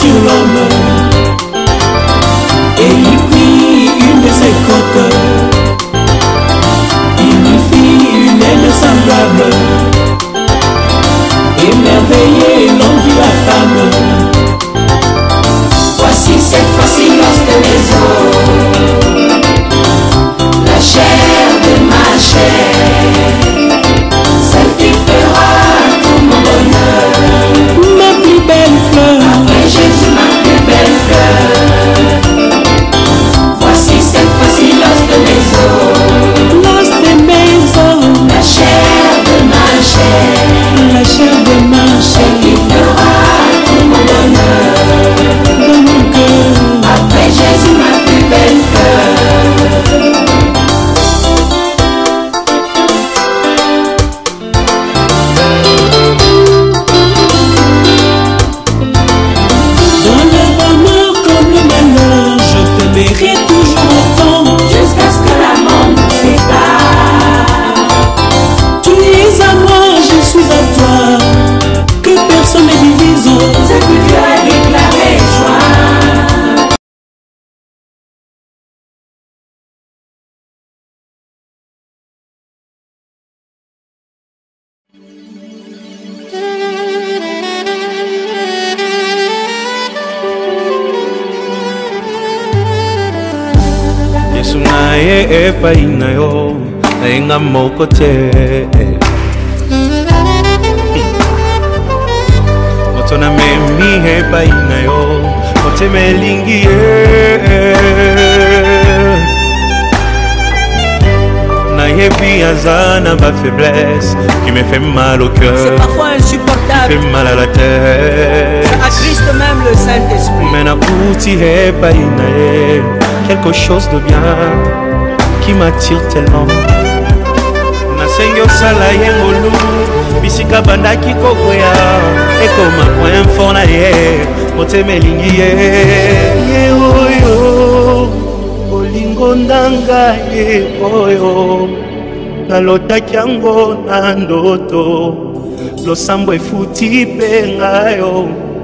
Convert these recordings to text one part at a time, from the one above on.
sur l'homme et il prit une de ses côtes. Il lui fit une aile semblable. Émerveillé, l'homme vit la femme. Voici cette fois-ci l'os de mes os, la chair de ma chair, celle qui fera tout mon bonheur. Ma plus belle fleur, après Jésus ma plus belle fleur. Voici cette fois-ci l'os de mes os, l'os de mes os, la chair de ma chair, la chair de ma chair, celle qui fera tout mon bonheur. dans mon cœur. Après Jésus ma plus belle fleur. Dans le bonheur comme le malheur, je t'aimerai toujours autant. Jusqu'à ce que la mort nous sépare. Tu es à moi, je suis à toi, que personne ne divise. Ce que Dieu a déclaré joie. Yesu naye epai na yo nayenga moko te. Moto na memi epai na yo motema elingi ye. Nayebi aza na ba faiblesse qui me fait mal au cœur, C'est parfois insupportable. fait mal à la tête. Ça attriste même le Saint-Esprit. Mais nakuti epai na ye quelque chose de bien qui m'attire tellement. Nasengi osala ye ngolu bisika bandaki kokwea ekoma point fort na ye motema elingi ye. Ye oyo bolingo ndanga ye oyo nalotaki yango na ndoto losambo efuti mpe ngayo.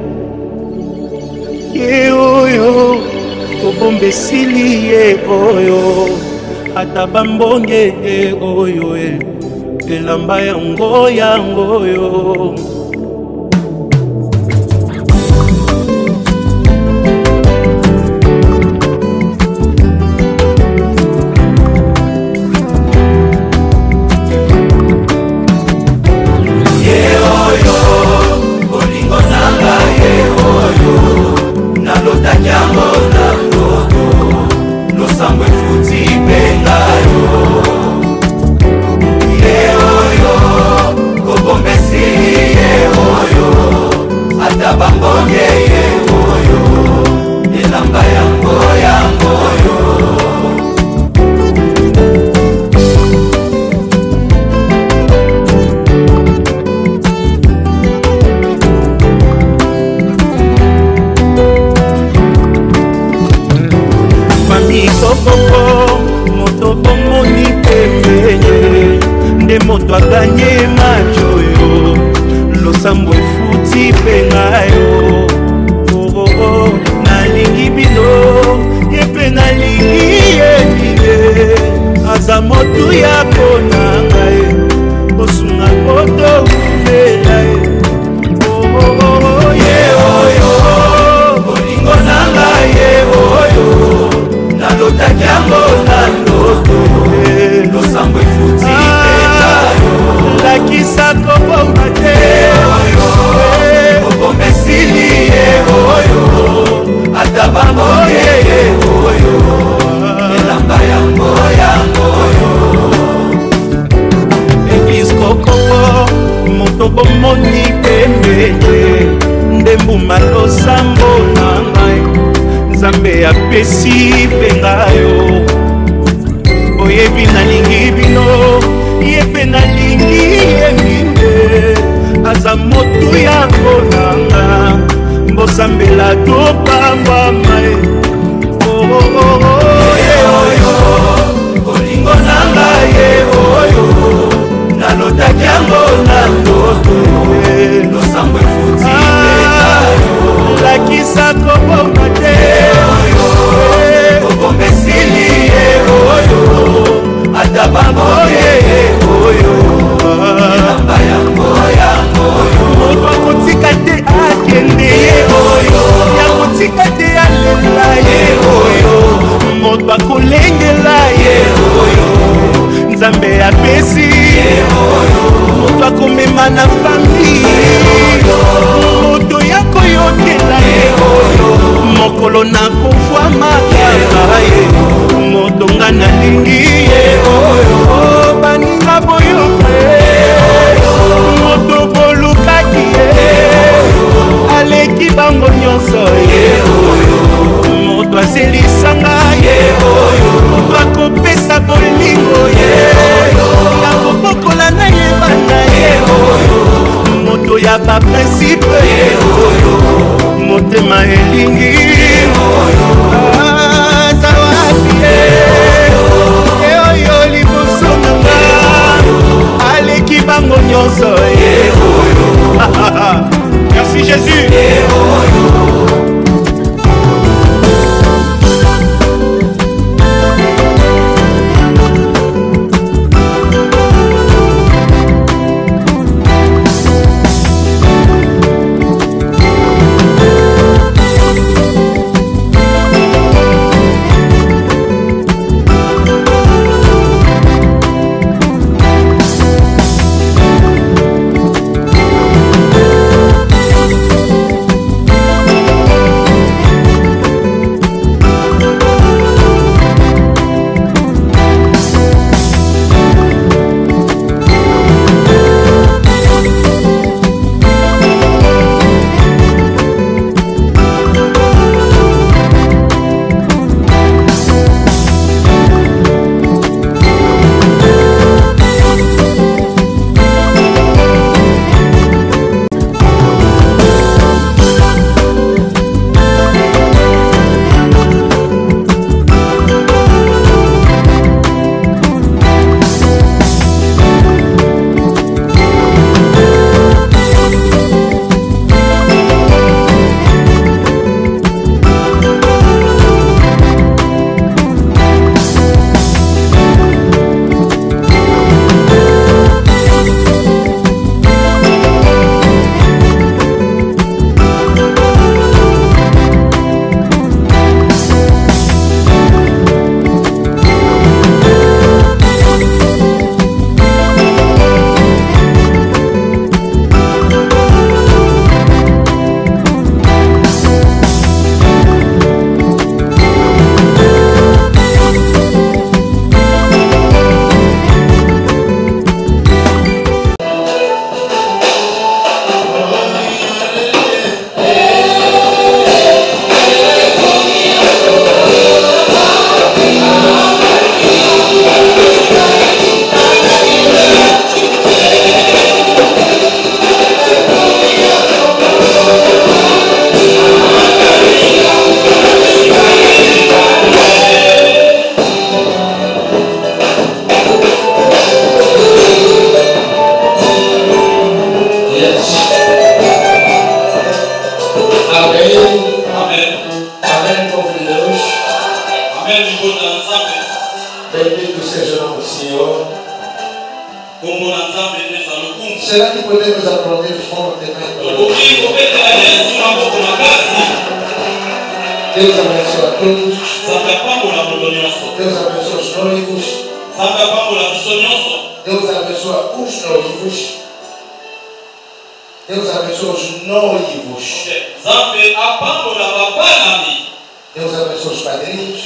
Ye oyo kobomba esili ye oyo ata bambonge ye oyo elamba yango yangoyo. Moto aganye majoyo losambo efuti mpe ngayo. Nalingi bino ye mpe nalingi ye bine aza motu ya mpona ngai kosunga koto kumela ye. Ye oyo bolingo na ngai ye oyo nalotaki yango na ndoto losambo efuti lakisa kobomba te kobomba esili ye oyo ata bangoye ye oyo elamba yango yangoyo. Eglise kokoko moto bomoni pembeye ndembuma losambo na ngai nzambe apesi mpe ngayo. Oyebi nalingi bino ye mpe nalingi ye mine aza motu yango nanga mbosambela topambwama ye. Ye oyo bolingo nanga ye oyo nalotaki yango na ndoto losambo efuti mpe ngayo. kosa koboma te okomesili oyo ata bamoye oyo elamba yango moto akotika te akende ye oyo yakotika te alela ye oyo moto akolengela ye oyo nzambe apesi ye oyo moto akomema na fami moto ya koyokela ye oyo mokolo nakovwa makaka ye moto nga nalingi ye oyo baninga boyoka moto bolukaki ye aleki bango nyonso ye moto azelisanga ye moto akopesa bolingo ye nakobokola na ye bana ye moto ya baprincipe ye motema elingi azawapi ye oyo liboso nanga aleki bango nyonso ye merci Jésus Cela qui peut nous applaudir fortement. Deus abençoe a todos. Deus abençoe os noivos. Deus abençoe os noivos. Deus abençoe os noivos. Deus abençoe os padrinhos.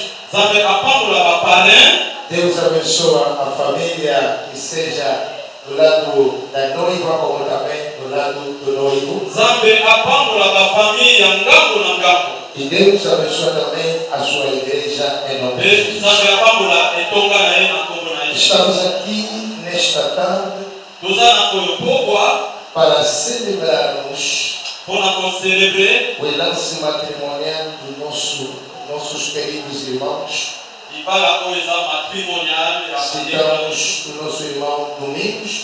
Deus abençoe a família que seja do lado da noiva como também do lado do noivo. E Deus abençoe também a sua igreja em nome de Jesus. Estamos aqui nesta tarde para celebrarmos o lance matrimonial dos nossos queridos irmãos. Citamos o nosso irmão Domingos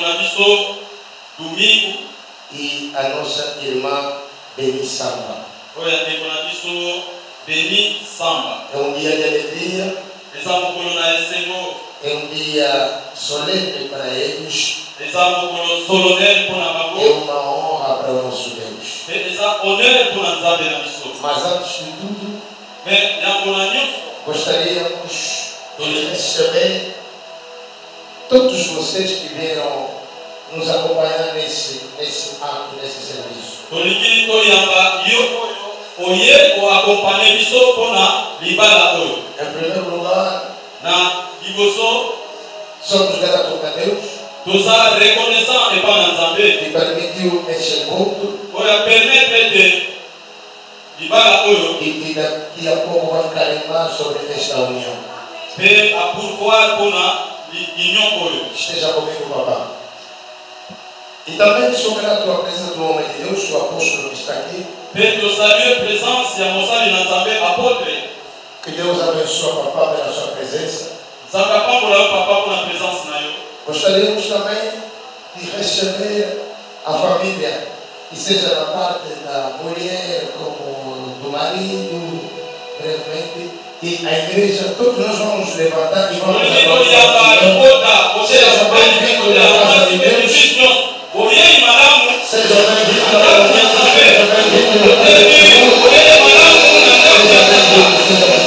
e a nossa irmã Beni Samba. oyo ndeko na biso Beni Samba. É um dia de alegria, Eza mokolo na esengo, é um dia solene para eles, eza mokolo solennel mpona é bango, uma honra para o nosso Deus. mpe eza honneur mpona Nzambe na biso. Mas antes de tudo, Me yango na nyonso gostaríamos de receber todos vocês que vieram nos acompanhar nesse ato, nesse serviço. tolingi toyamba yo oyo oye koakompane biso mpona libala oyo. Em primeiro lugar, Na liboso somos gratos a Deus toza reconnaissant epai na Nzambe que permitiu este encontro oyo apermettre ete libala oyo e daqui a pouco vai carimbar sobre esta união. mpe apourvoir mpona union oyo. Esteja comigo, papá. E também sou grato à presença do homem de Deus, o apóstolo que está aqui. mpe tosalue présence ya mosali na Nzambe apôtre. Que Deus abençoe, papá, pela sua presença. Nzambe apambola yo papa mpona présence na yo. Gostaríamos também de receber a família, que seja da parte da mulher, como do marido, brevemente, e a igreja. Todos nós vamos levantar e vamos tolingi toyamba libota kotela mobali mpe kotela mwasi mpe mosusu nyonso oyei malamu Seja bem-vindo na ndako ya Nzambe otelemi oyei malamu na ndako ya Nzambe.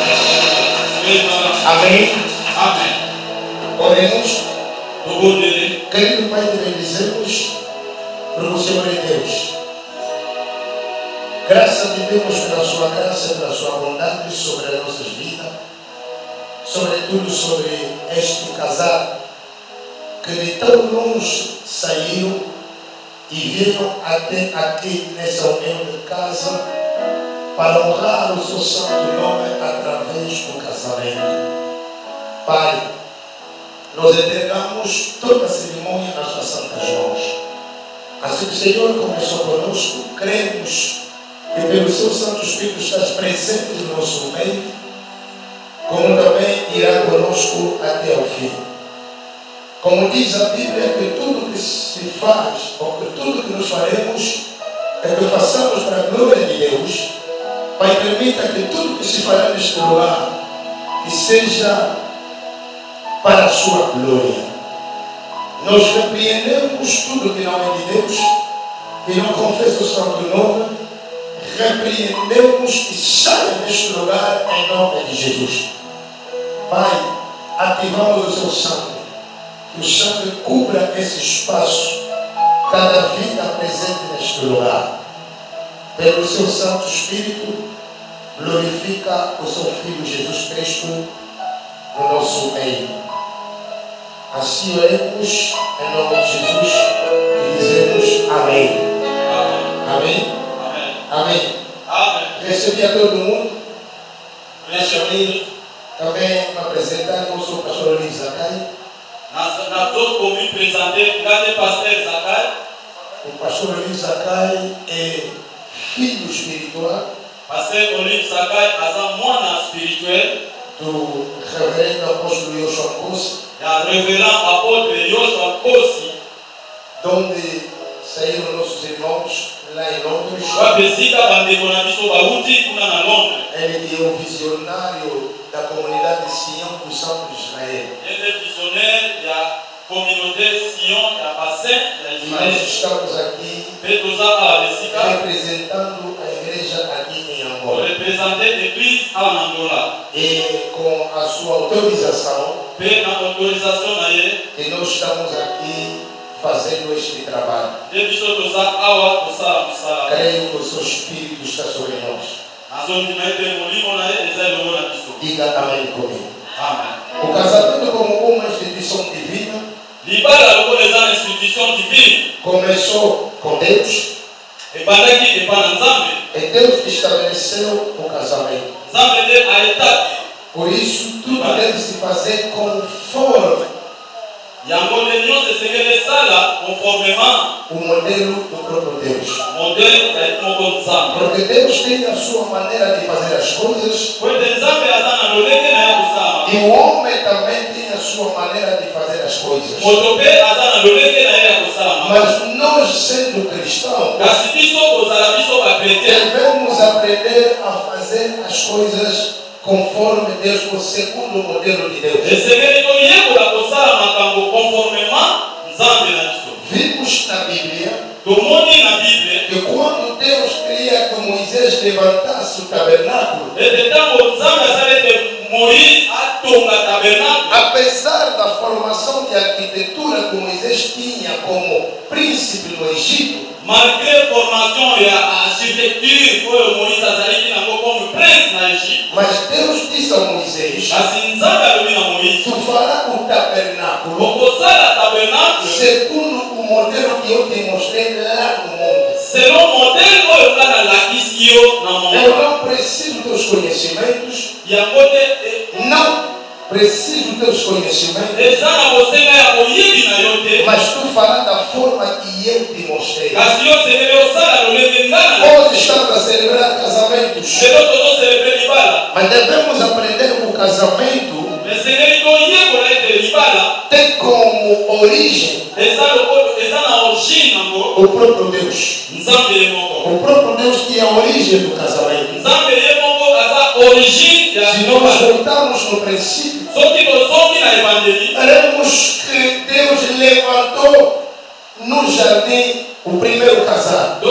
Amém. Amen. Oremos. Tobondele. Querido Pai, te bendizemos pelo Senhor em Deus. Graças te demos pela sua graça, pela sua bondade sobre as nossas vidas, sobretudo sobre este casal que de tão longe saiu e vieram até aqui nessa união de casa para honrar o seu santo nome através do casamento. Pai, nós entregamos toda a cerimônia nas suas santas mãos. Assim que o Senhor começou conosco, cremos que pelo seu Santo Espírito estás presente no nosso meio, como também irá conosco até ao fim. Como diz a Bíblia, que tudo que se faz, ou que tudo que nos faremos, é que façamos para a glória de Deus. Pai, permita que tudo que se fará neste lugar, que seja para a sua glória. Nós repreendemos tudo que não é de Deus, que não confessa o santo nome, repreendemos e saia deste lugar em nome de Jesus. Pai, ativamos o seu sangue, que o sangue cubra esse espaço, cada vida presente neste lugar. Pelo seu Santo Espírito, glorifica o seu Filho Jesus Cristo no nosso meio. Assim oremos em nome de Jesus e dizemos amém. Amém. Amém. Amen. Recebi a todo mundo. Recebi. Também me apresentar, eu sou o pastor Luiz Zacai. Nazo komi présenter ngane pasteur Zakai. O pastor Luiz Zacai é filho espiritual Pasteur Olive Zakai aza mwana spirituel do reverendo apóstolo Yoshua Nkosi, ya révérend apôtre Yoshua Nkosi. donde saíram nossos irmãos lá em Londres. Wapesika bandeko na biso bauti kuna na Londres. Ele que é o visionário da comunidade Sião do Santo de Israel. Ele é visionnaire ya communauté Sion ya bassin ya E nós Israel. estamos aqui Mpe toza awa esika representando a igreja aqui em Angola. représenter l'église en Angola. E com a sua autorização, Mpe na autorisation na ye que nós estamos aqui fazendo este trabalho. nde biso toza awa kosala mosala. Creio que o seu Espírito está sobre nós. Nazondima ete molimo na ye eza elongo na biso. Diga amém comigo. Amen. O casamento, como uma instituição divina, Libala lokola eza institution divine começou com Deus. ebandaki epa na Nzambe. É Deus que estabeleceu o casamento. Nzambe nde aetapi Por isso, tudo deve se fazer conforme yango nde nyonso esengeli esala conformément o modelo do próprio Deus. modele ya moko Nzambe. Porque Deus tem a sua maneira de fazer as coisas Po ete Nzambe aza na lolenge na ye kosala. e o homem também tem a sua maneira de fazer as coisas. Moto mpe aza na lolenge na ye ya kosala. Mas nós, sendo cristãos, Kasi biso kozala biso bakretien devemos aprender a fazer as coisas conforme Deus, o segundo modelo de Deus. Vimos na Bíblia que quando Deus queria que Moisés levantasse o tabernáculo, apesar da formação de arquitetura que Moisés tinha como príncipe no Egito, malgré formation et architecture que Moïse a comme prince na Égypte, mas Deus disse a Moisés: tu farás o tabernáculo segundo o modelo que eu te mostrei lá no monte. selon o modèle que eu lakisi yo na monte. Eu não preciso dos teus conhecimentos. Não preciso dos teus conhecimentos. Mas tu farás da forma que eu te mostrei. Hoje estamos a celebrar casamentos. Mas devemos aprender que o casamento tem como origem o próprio Deus. O próprio Deus que é a origem do casamento. Se nós voltarmos no princípio, veremos que Deus levantou no jardim o primeiro casado.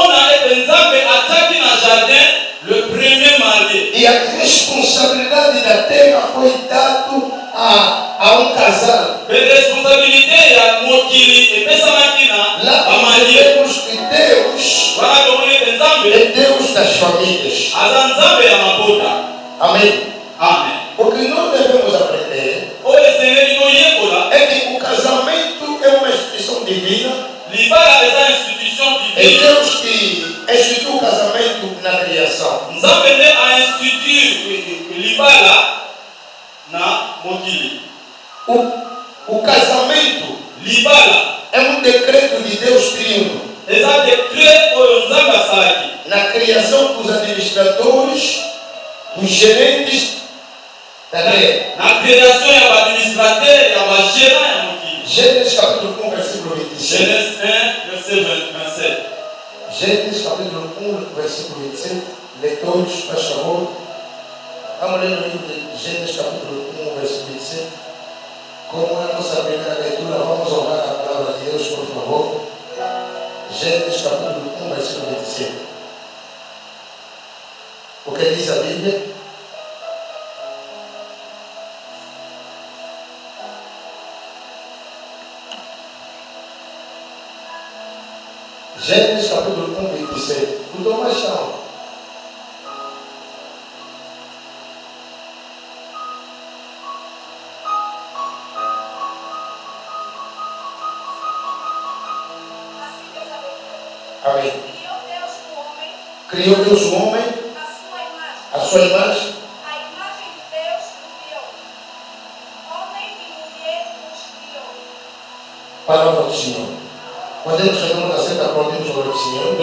E a responsabilidade da terra foi dada a um casal. Lá aprendemos que Deus é Deus das famílias. Amém. Amém. O que nós devemos aprender é que o casamento é uma instituição divina. É Deus que instituiu o casamento na criação. O casamento é um decreto de Deus trino. Na criação dos administradores, dos gerentes da terra. Na criação do administrador e do gerente. Gênesis capítulo 1, versículo 27. Gênesis 1, versículo 27. Gênesis capítulo 1, versículo 27. Leitores, faz favor. Vamos ler no livro de Gênesis capítulo 1, versículo 27. Como é a nossa primeira leitura, vamos honrar a palavra de Deus, por favor. Gênesis capítulo 1, versículo 27. O que diz a Bíblia? Gênesis capítulo 1, 27. O Tomás chama. Amém. Criou Deus o homem. A sua imagem. A imagem de Deus o criou. Homem e mulher os criou. Palavra do Senhor. Podemos chegar na senta, aplaudimos o nome do Senhor.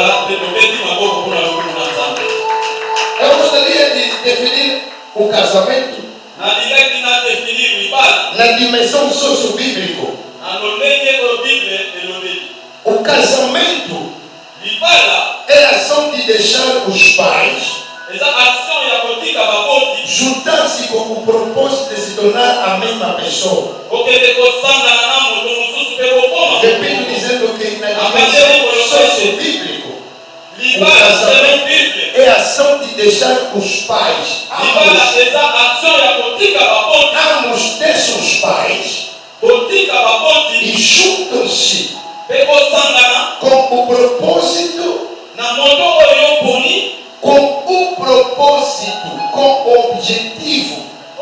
Eu gostaria de definir o casamento na dimensão socio-bíblica. O casamento é a ação de deixar os pais juntar-se com o propósito de se tornar a mesma pessoa. Repito dizendo que na dimensão socio-bíblica, o casamento é a ação de deixar os pais. Ambos deixam os pais e juntam-se com o propósito, com o objetivo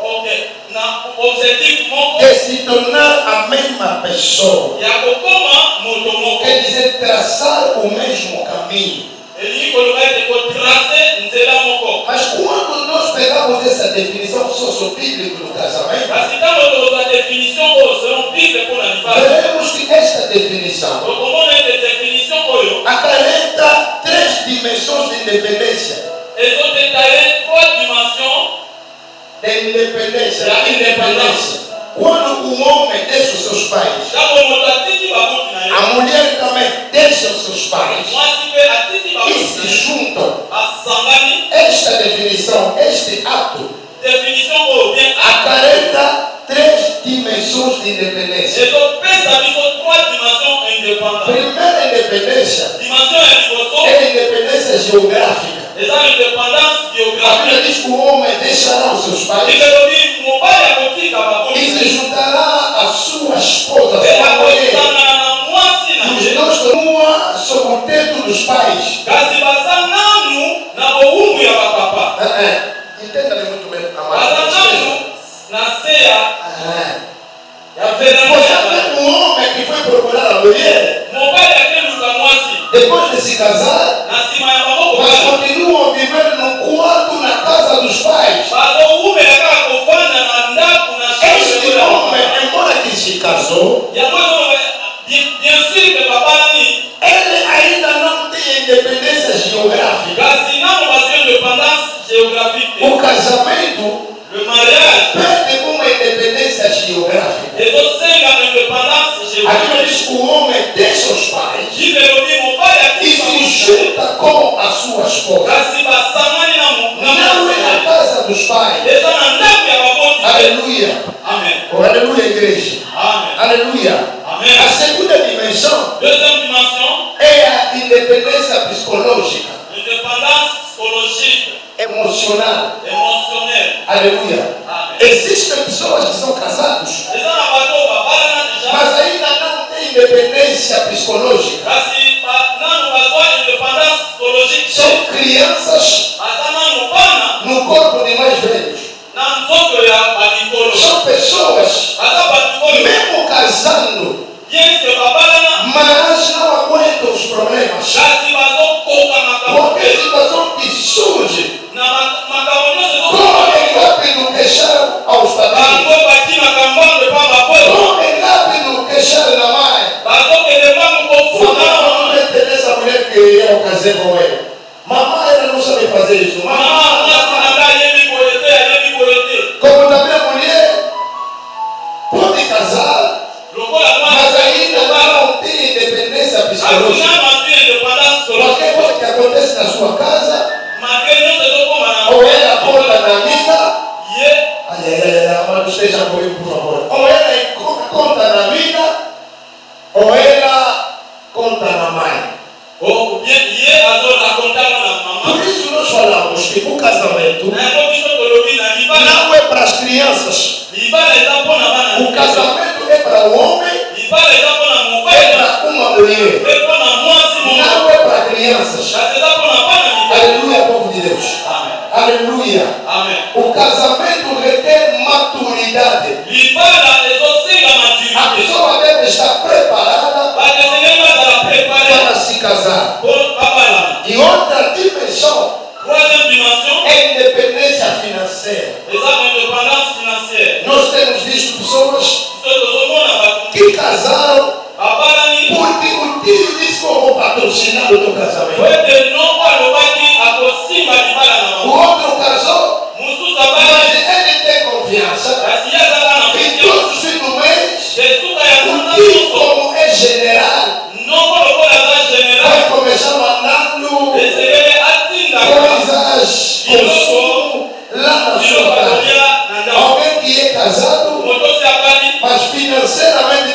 de se tornar a mesma pessoa. Quer dizer, traçar o mesmo caminho. Mas quando nós pegamos essa definição socio-bíblica do casamento, veremos que esta definição acarreta 3 dimensões de independência. De independência. Quando o homem deixa os seus pais, a mulher também deixa os seus pais e se juntam basangani. Esta definição, este ato, Définition oyo bien acarreta 3 dimensões de independência. ezopesa biso 3 dimensions indépendantes. Primeira independência Dimension ya liboso é a independência geográfica. eza indépendance A géographique. Bíblia diz que o homem deixará os seus pais Elobi mobali akotika e se baboyi juntará à sua esposa, pe sua mulher. akosangana na mwasi na Os ye. dois continuam sob o teto dos pais. Kasi baza nanu na bowumbu ya bapapa. Entenda muito bem, Baza amado. nanu na se ya Você veranda. vê um homem que foi procurar a mulher, Mobali akeluka mwasi depois de se casar, na nsima ya maboko mas bana. continuam vivendo no quarto na casa dos pais. Bazowumela kaka kovanda na ndako na Este chambre ya homem, bapapa. embora que se casou, Yango bien sûr que babalani ele ainda não tem independência geográfica. kasi nano bazwi indépendance géographique. O casamento Le mariage perde uma independência geográfica. ezosenga indépendance A Bíblia géographique. diz que o homem deixa os pais Bible elobi mobali e atika se mwasi junta com a sua esposa. kasi basangani na Não é na mwasi casa dos pais. eza na ndako ya baboti. Aleluia. Amen. Oh, aleluia, igreja. Amen. Aleluia. Amen. A segunda dimensão Deuxième dimension, é a independência psicológica, indépendance psychologique, emocional. émotionnelle. Aleluia. Amen. Existem pessoas que são casados, Eza na bato babalana deja mas ainda não têm independência psicológica. kasi nanu bazwa indépendance psychologique São te. crianças Baza nanu bana no corpo de mais velhos. na nzoto ya balikolo. São pessoas, Baza bato oyo mesmo casando, bien que babalana mas não aguentam os problemas. kasi bazokoka makambo Qualquer te. situação que surge, Na makambo nyonso correm ezokoka rápido queixar aos padrinhos. bango batimaka mbambe pa baboyo Correm rápido queixar na mãe. bazokende mbangu kofunda na Mamãe, mama. não entende essa mulher que eu casei com ele. Mamãe, ela não sabe fazer isso. Mama Mamãe, mwasi na ngai ayebi boye te ayebi boye te. como também a mulher pode casar, Lokola mas mwasi ainda não tem independência psicológica. akunama zwi indépendance Qualquer psychologique. coisa que acontece na sua casa, Malgré nyonso ezokoma na ou ela conta na amiga, ye amado, esteja comigo, por favor. Ou ela conta na amiga, ou ela conta na mãe. ou bien ye akontama na mama. Por isso nós falamos que o casamento Na yango biso tolobi na libala não é para as crianças. libala eza mpo na bana O mike. casamento é para o homem, Libala eza mpo na é mobali para uma mulher. mpe mpo na mwasi moko. Não é para crianças. Kasi eza mpo na bana mike. Aleluia, povo de Deus. Amen. Aleluia. Amen. O casamento requer maturidade. Libala ezosenga A maturité. pessoa deve estar preparada Bato esengeli bazala prépare para se casar. mpo babalana. E outra dimensão Troisième dimension é a independência financeira. eza indépendance financière. Nós temos visto pessoas Biso tozomona bato que casaram babalani porque o tio disse que eu vou patrocinar o teu po casamento. ete noko alobaki akosimba libala na O bango. outro casou, Mosusu mas abali ele tem confiança kasi ye azaka na que confiance. todos os fins do mês, Esuka ya o sanza tio, nyonso como é general, noko lokola aza général vai começar mandando esengeli atindaka coisas, consumo lá na sua biloko casa. akolia na ndako. Alguém que é casado, Moto osi abali mas financeiramente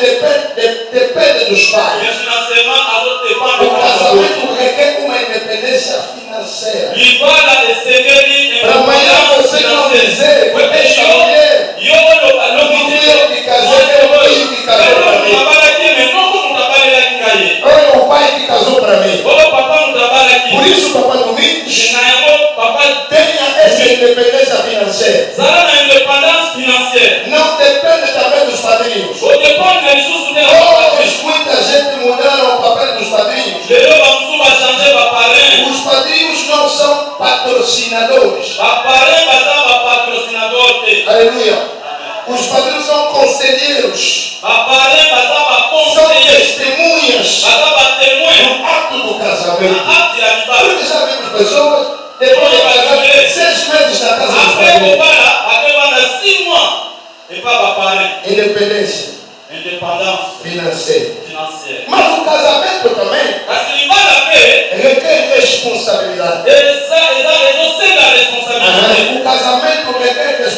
depende dos pais. mais financement O azodépendre na bango. casamento requer uma independência financeira. Libala esengeli Para amanhã você não dizer, porque esta mulher, yo oyo não fui eu que casei, foi o tio que casou para mim. abalaki me noko moto abalelaki ngai ye. Olha o pai que casou para mim. Oyo papa moto abalaki. Por isso, Papai Domingos, Na yango papa tenha essa independência financeira. zala na indépendance financière. Não depende também dos padrinhos. odépendre lisusu te na bapatrie. Hoje, muita gente mudaram o papel dos padrinhos. lelo bamosusu bachange baparrain. Os padrinhos não são patrocinadores. Baparrain baza bapatrocinador te. Aleluia. Os padrinhos são conselheiros. Baparrain baza São baconseiller. testemunhas Baza batémoin no ato do na casamento. acte ya libala. Porque já vimos pessoas, depois de casar, 6 meses na casa dos Après padrinhos. kobala akebanda 6 mois epa baparrain. Independência Indépendance financeira. financière. Mas o casamento também Kasi libala mpe requer responsabilidade. eza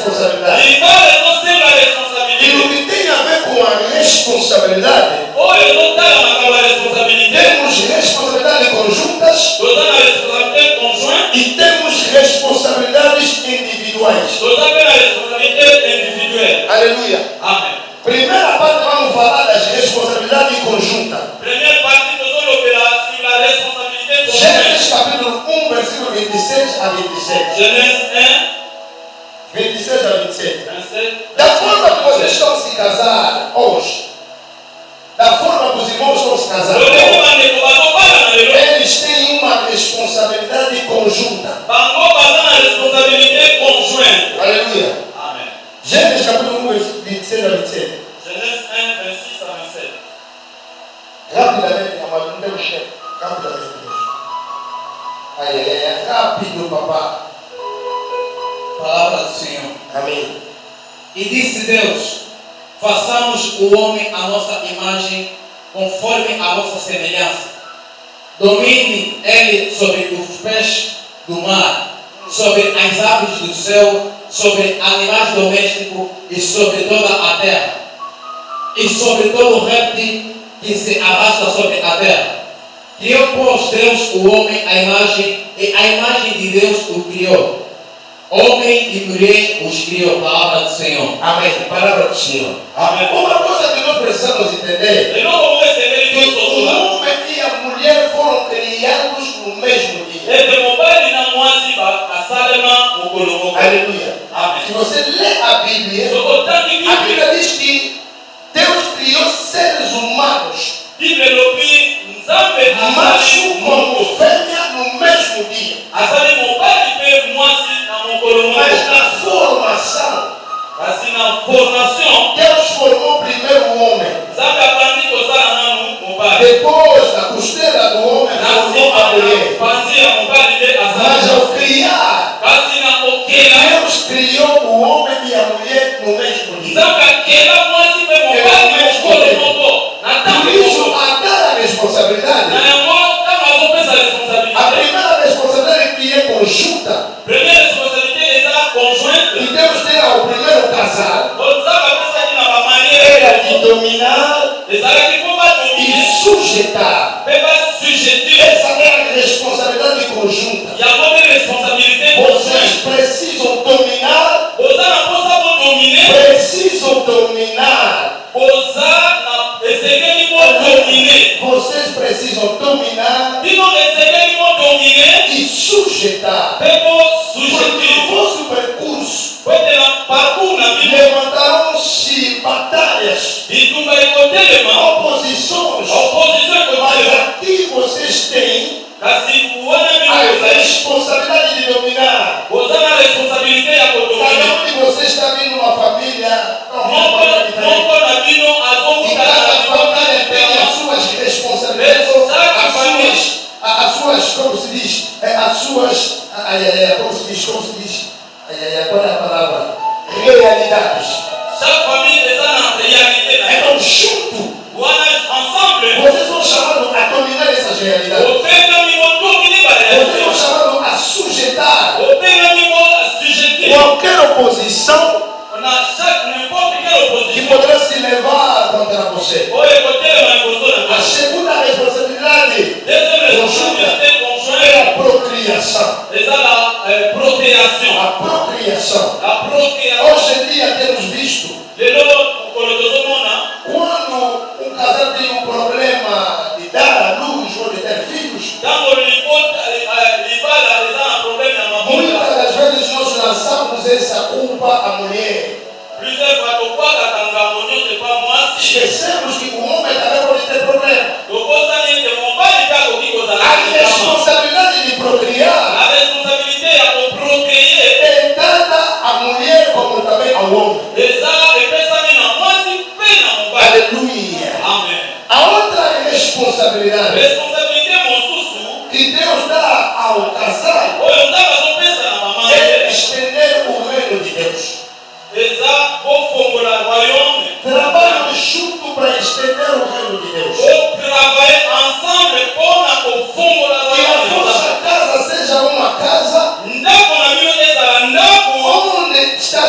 responsabilidade. Il va renoncer la E responsabilité. no que tem a ver com a responsabilidade, Oh, ils ont la responsabilité. temos responsabilidades conjuntas Nous avons la responsabilité conjointe. e temos responsabilidades individuais. Nous avons la responsabilité individuelle. Aleluia. Amen. Primeira parte, vamos falar das responsabilidades conjuntas. Première partie, nous allons sur la responsabilité conjointe. Gênesis capítulo 1, versículo 26 a 27. Genèse 26 a 27. 1, 27. Da forma que vocês estão se casar hoje, da forma que os irmãos estão se casar hoje, eles têm uma responsabilidade conjunta. Aleluia. Amen. Gênesis capítulo 1, versículo 26 a 27. Genèse 1, 26 à 27. Rapidamente, amado, não temos tempo. Rapidamente mesmo. É rápido, papá. Palavra do Senhor. Amém. E disse Deus: façamos o homem à nossa imagem, conforme a nossa semelhança. Domine ele sobre os peixes do mar, sobre as aves do céu, sobre animais domésticos e sobre toda a terra, e sobre todo réptil que se arrasta sobre a terra. Criou, pois, Deus o homem à imagem, e a imagem de Deus o criou. Homem e mulher os criou. Palavra do Senhor. Amém. Palavra do Senhor. Amen. Uma coisa que nós precisamos entender: Et nous, comment est-ce que que o homem e a mulher foram criados no mesmo dia. et que mon père dit à moi si à Salema au Colombo. Aleluia. Amen. Se você lê a Bíblia, Ce autant qui a Bíblia diz que Deus criou seres humanos, Bible l'opie, nous avons macho como fêmea, no mesmo dia. à Salem mon père il fait moi si dans mon Colombo. Mas na formação, Parce que dans la formation, Deus formou primeiro o homem. nous avons appris que ça dans nous, mon père. Depois, da costela do homem, formou a mulher. Mas ao criar, Kasi na okela, Deus criou o homem e a mulher no mesmo dia. Nzambe kela mwasi pe mobali mokolo moko. Na Por tango isso, moko. a dar a responsabilidade, Na yango kama azopesa a responsabilité. primeira responsabilidade que é conjunta, Première responsabilité eza que conjointe. Deus deu ao primeiro casal, Nzambe apesaki na bamaniere era de dominar ezalaki mpo e badomine sujeitar. mpe basujeti. Essa é a responsabilidade conjunta. Yango mpe responsabilité Vocês conjointe. precisam dominar, Boza na mposa bodomine, precisam dominar. boza na esengeli bodomine. Vocês precisam dominar Bino esengeli bodomine e sujeitar. mpe Porque bosujeti. no vosso percurso Po ete na parcours na bino levantarão-se batalhas, bitumba ekotelema oposições, opposition mas ekotelema aqui vocês têm kasi wana a bino ezali responsabilidade de dominar. boza na responsabilité ya kodomine. Cada um de vocês está vindo numa família, Moko diferente. moko na bino E azowuta cada na família tem famille as suas responsabilidades, as suas, como se diz, as suas, como se diz, qual é a palavra? Realidades. chaque famille eza na réalité na yo. Então, junto, Wana ensemble vocês são chamados a dominar essas realidades. opengami modomine Vocês barealité. são chamados a sujeitar Opengami mosujeti qualquer oposição na chaque n'importe quelle que opposition poderá se levar contra você. oyo ekotelema liboso na A biso. segunda responsabilidade Deuxième responsabilité é conjointe a procriação. eza la procréation. A procriação. La procréation. Hoje em dia temos visto, Lelo mokolo tozomona quando um casal tem um problema de dar à luz ou de ter filhos, ntango libala eza na problème ya mabota. muitas das vezes nós lançamos essa culpa à mulher. Plusieurs fois tokwakaka ngambo nyonso epa mwasi. Esquecemos que o homem também pode ter problema. Tokosani ete mobali mpe akoki kozala A na likama. responsabilidade de procriar La responsabilité ya koprocréer é dada à mulher como também ao homem. eza epesami na mwasi mpe na mobali. Aleluia. Amen. A outra responsabilidade Responsabilité mosusu que Deus dá ao casal oyo nzambe azopesa na mama é ye estender o reino de Deus. eza kofongola royaume. Trabalham junto para estender o reino de Deus. Kotravaille ensemble mpona kofongola Que a royaume. vossa casa seja uma casa Ndako na bino ezala ndako onde está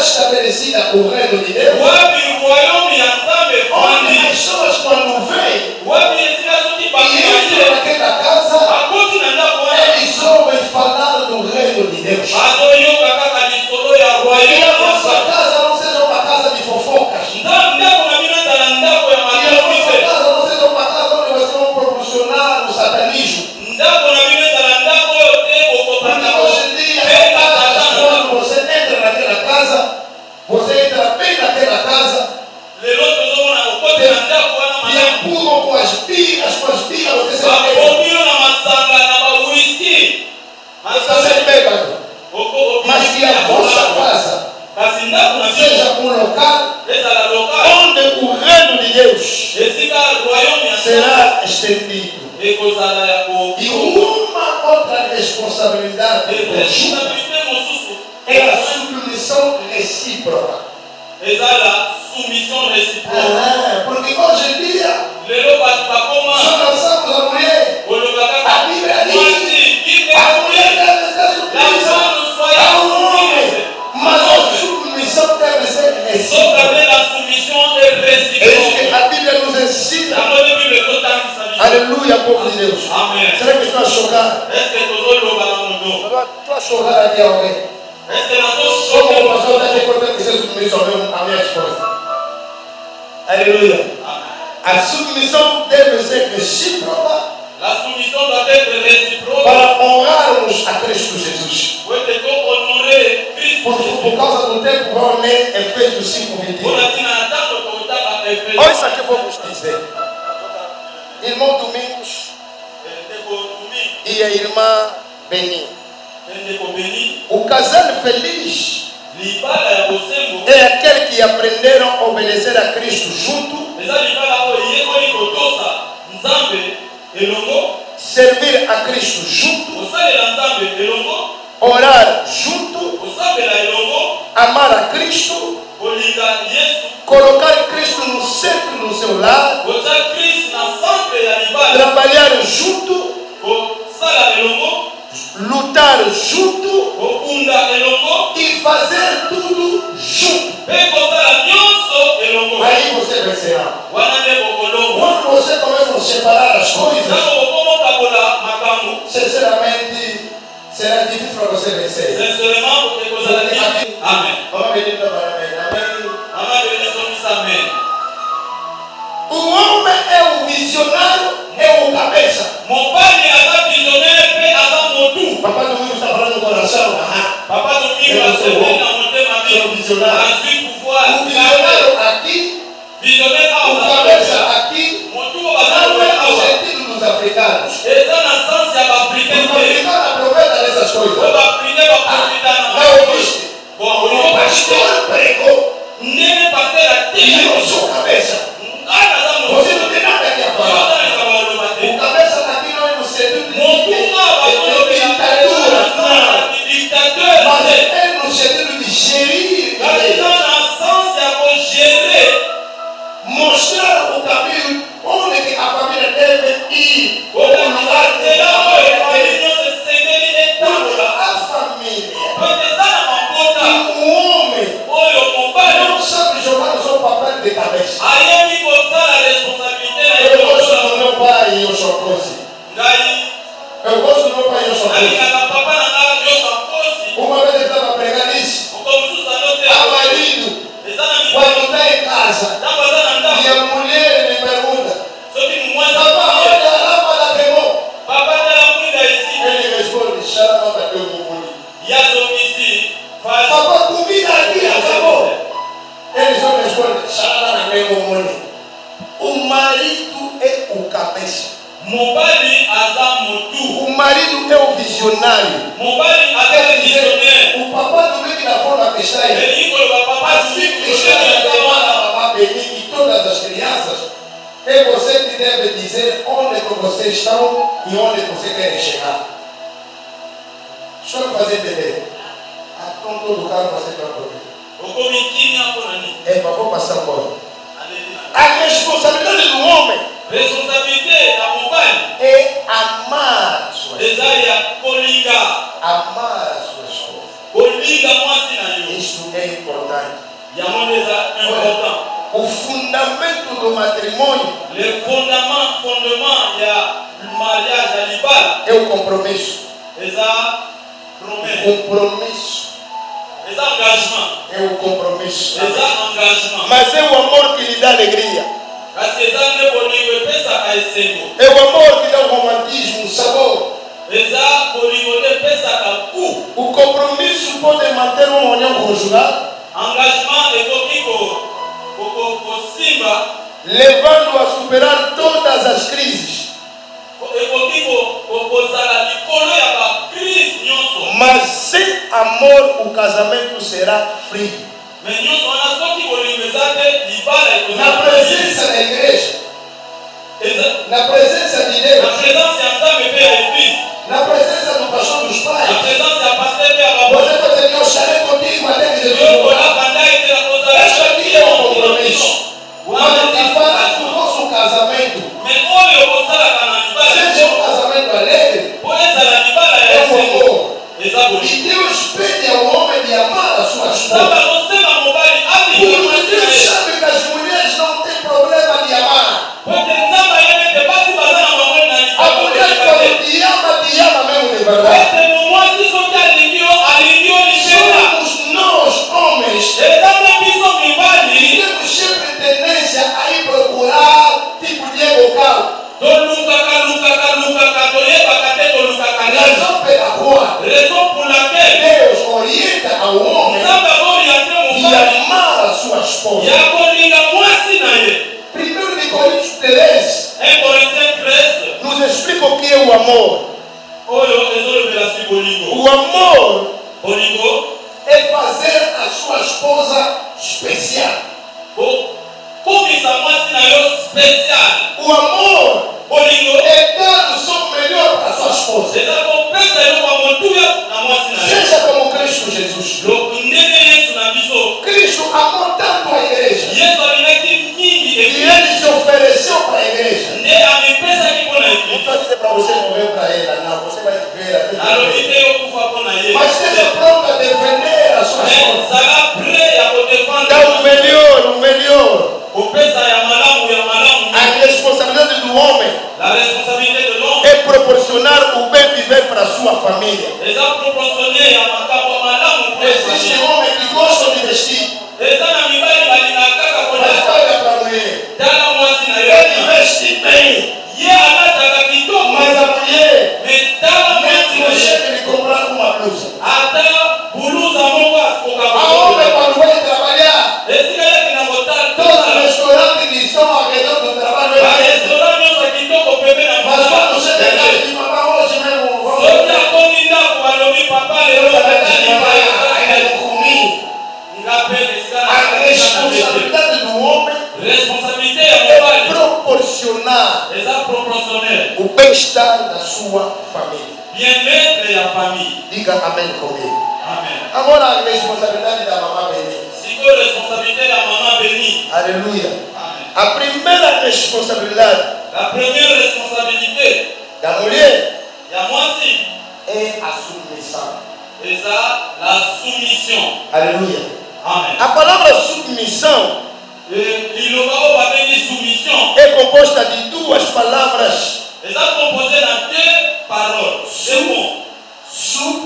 réside au règne de Dieu, wapi royaume ya Nzambe on fandi les choses qu'on nous veille. wapi esika soki Il y bakende a la casa, akoti na ndako wana et ils ont le fanal du règne de Dieu. azoyoka kaka lisolo ya Il y royaume a ya votre Nzambe. casa, non c'est dans ma casa du fofoka. Ndako na bino ezala ndako ya Il y a malamu votre te casa, non c'est dans ma casa, où nous sommes proportionnels au satanisme. ndako na bino ezala ndako oyo te okopanda Aujourd'hui, il y a kopeka la casa, satana vous êtes dans la casa, vous êtes dans la casa. lelo tozomona okoti na ndako wana Il y a malamu pour qu'on aspire, vous êtes bakomi yo na masanga na bawiski ça c'est bête. Mas il y a votre casa, kasi ndako na bino seja un local, ezala lokal onde o reino de Deus esika royaume ya Nzambe será estendido. ekozala ya E uma outra responsabilidade responsabilité mosusu é a submissão recíproca. ezala soumission réciproque Porque hoje em dia, lelo bato bakoma só lançamos a mulher. olobaka A Bíblia diz: mwasi bible a mulher deve ser submissa ao homem, mas a submissão deve ser recíproca. sokabe la soumission est É isso que réciproque a Bíblia nos ensina. yango nde bible ezotangisa biso Aleluia, povo de Deus. amen Será que estou a chocar? eske tozoloba na moto Estou a chocar aqui alguém. eske Como nazosoke o pastor está recordando que ser submisso à minha esposa. Aleluia. A submissão deve ser recíproca la soumission doit être réciproque para honrarmos a Cristo Jesus. po ete tohonore Christ Por causa do tempo, vamos ler Efésios 5:21. mpona ntina na ntango totanga Olha isso aqui, eu vou vos dizer. Irmão Domingos ndeko tumi e a irmã Beni. ndeko beni O casal feliz libala ya bosembo é aquele que aprenderam a obedecer a Cristo junto, eza libala oyo eyekoli kotosa nzambe elongo servir a Cristo junto, kosalela nzambe elongo orar junto, kosambela elongo amar a Cristo, kolinga yesu colocar Cristo no centro do seu lar, kotia krist na centre ya libala trabalhar junto, kosala elongo lutar junto kobunda elongo e fazer tudo junto. mpe kosala nyonso elongo Aí você vencerá. wana nde bokolongo Quando você começa a separar as coisas, ntango bokomokabola makambo sinceramente, será difícil para você vencer. sincèrement ekozala nini amen Vamos pedir para amém. Amém. mama benisomisa amen O homem é o visionário, é o cabeça. mobali aza visionnaire mpe aza motu Papai Domingo está falando do coração. papa domingo asepeli na motema bino azwi pouvoir O visionário aqui, visionnaire o awa cabeça aqui, motu oyo não bazali é o awa sentido dos africanos. eza na sanse ya baafricain Os te africanos aproveitam dessas coisas. oyo baafricain baprofita na Não ouviste? bon O oyo pastor pregou ndenge paster e eu atelemi sou cabeça. ana aza Você motu não tem nada aqui a oyo falar. azalisa baloba te O cabeça daqui não é no sentido motu awa de bazolobela ditadura, não. dictateur Mas te é no sentido de gerir, kasi eza na sanse ya kogere mostrar o caminho onde que a família deve ir. O kolakisa lugar que nzela a oyo família famille deve ir. nyonso esengeli Quando etambola a família, po ete eza na mabota o homem, oyo mobali não sabe jogar o seu papel de cabeça. ayebi kosala responsabilité na Eu gosto ekolola do meu pai e eu sou coisa. ngai Eu gosto do meu pai e eu sou coisa. nalingaka papa na nga nyonso akosi Uma vez eu estava pregando isso. okomosusu anote A marido, eza na quando mibali está em casa, ntango aza na e ndako a mulher me pergunta: soki mwasi Papa, akoye olha a lâmpada queimou. papa tala mwinda esili Ele responde: chama para teu mundo. yazongisi fasi Papa, comida aqui acabou. Ele só responde: chama na mesma mundo. O marido é o cabeça. mobali aza motu O marido é o visionário. mobali aza Quer dizer, visionnaire o papai do meio da forma que está aí. elingi koloba papa Assim que está a mamãe Beni e todas as crianças, é você que deve dizer onde que vocês estão e onde que você quer chegar. Só para fazer entender. Então todo carro você vai poder. okomi kimia mpona nini É para vou passar embora. aleli na A responsabilidade do homem responsabilité ya mobali é amar a sua eza esposa. ya kolinga Amar a sua esposa. kolinga mwasi na yo Isso é importante. yango eza important. O fundamento do matrimônio Le fondement ya mariage ya libala é o compromisso. eza promesse, Compromisso eza engagement, é o compromisso. eza engagement. Mas é o amor que lhe dá alegria. Kasi eza nde bolingo epesaka esengo, É o amor que dá o romantismo, o sabor. eza bolingo nde epesaka ku. O compromisso pode manter uma união conjugal, Engagement ekoki kosimba, levando a superar todas as crises. ekoki kozala likolo ya bakrise nyonso. Mas sem amor o casamento será frio. Me nyonso wana soki bolingo eza te, libala Na ekozala presença da igreja, Eza- na presença de na Deus, présence ya Nzambe mpe ya eglise, na presença do pastor dos na pais, présence ya paster mpe ya você babosi, pode dizer: eu estarei contigo até que Jesus yo voltar. kolabanda etela kozala Esse aqui é um compromisso. Mas wana o que faz o nosso casamento me oyo kosalaka na libala seja um casamento alegre, po ezala libala ya é o esengo, amor. eza E bolingo. Deus pede ao homem de amar a sua Nzambe esposa. akosema mobali alinga Porque mwasi na Deus ye. sabe que as mulheres não têm problema de amar. Po ete Nzambe ayebi ete basi baza na bango na A mulher likambo quando te. te ama mesmo de Po verdade. ete mwasi soki alingi yo libela. Somos nós, homens, Eza mpe biso mibali que temos sempre tendência a ir procurar tipo de local. tolukaka toyebaka te tolukaka nani. Razão pela qual Raison pour laquelle Deus orienta ao homem Nzambe akooriente de mobali amar a sua esposa. ya kolinga mwasi na ye. 1 de Coríntios 13 1 Corinthiens 13 nos explica o que é o amor. oyo ezolobela si bolingo. O amor Bolingo é fazer a sua esposa especial. komisa mwasi na yo spécial. O amor Bolingo é dar o seu melhor para a sua esposa. eza kopesa eloko ya motuya na mwasi na yo. Seja como Cristo Jesus. Ndenge Yesu na biso, Cristo amou tanto a igreja Yesu alingaki mingi e eglise ele se ofereceu para a igreja. nde amipesaki mpo na Não eglise. estou dizendo para você morrer para ela, não. Você vai ver Nalobi até te yokufa mpo na ye. mas seja pronto a defender a sua Mais esposa. zala prêt ya kodefendre Dá o melhor, o melhor. kopesa ya malamu ya malamu. A responsabilidade do homem La responsabilité de l'homme é proporcionar o bem viver para a sua família. eza proportionné ya makambo ya malamu mpo Existe esanye. homem que gosta de vestir, Eza na mibali balingaka kaka mas kolata. olha para a mulher. Tala mwasi na Ele yo veste bem, ye alataka kitoko, mas a mulher me tala mwasi nem na ye consegue lhe comprar uma blusa. ata buluza moko akoka A homem kokola. quando vai trabalhar, Esika yaki na todo kotala restaurante que estão ao redor do trabalho é esse. barestaurant nyonso ya kitoko pembe na Mas quando chega em casa, mosala. diz: mamãe, hoje mesmo vamos. Soki akomi ndako balobi papa lelo bakatali Ainda não comi. ngape esika A responsabilidade do homem responsabilité ya é mobali proporcionar eza proportionnel o bem-estar da sua família. bien-être ya famille. Diga amém comigo. Amen. Agora a responsabilidade da mamãe Beni. Sikoyo responsabilité ya mama béni. Aleluia. Amen. A primeira responsabilidade La première responsabilité da mulher ya mwasi é a submissão. eza la soumission. Aleluia. Amen. A palavra submissão Liloba oyo babengi soumission é composta de duas palavras. eza composé na deux paroles, deux mots. Sub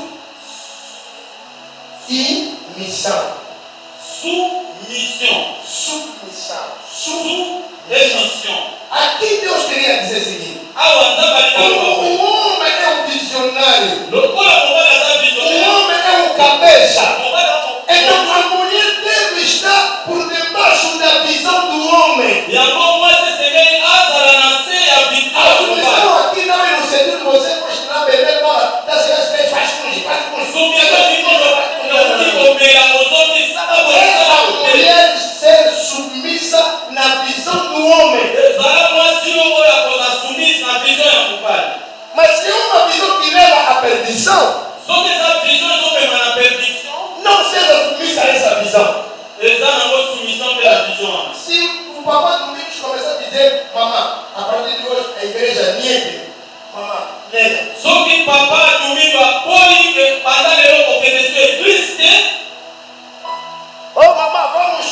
e missão. Soumission. Submissão. Sous et mission. Aqui Deus queria dizer o seguinte: Awa Nzambe alingi o homem é um visionário. lokola mobali aza O visionnaire, homem é um cabeça. mobali Então a mulher deve estar por debaixo da visão do homem. yango mwasi esengeli azala na se ya A vision ya mobali. submissão aqui não é no sentido de você continuar bebendo bola. Tá chegando, faz com Soumission likozo okoki komela ozongisaka é a bolisaka te. mulher ser submissa na visão do homem. Ezala mwasi oyo akoza soumise na vision ya mobali. Mas se é uma visão que leva à perdição, Soki eza vision ezomema na perdiction, não seja submissa a essa visão. eza nango soumission mpe na vision wana. Se o papai Domingos começar a dizer: mamãe, a partir de hoje a igreja niente, mamãe, nega. Soki papa domingo apoli ke banda lelo kokende so eglise te, Oh mamãe, vamos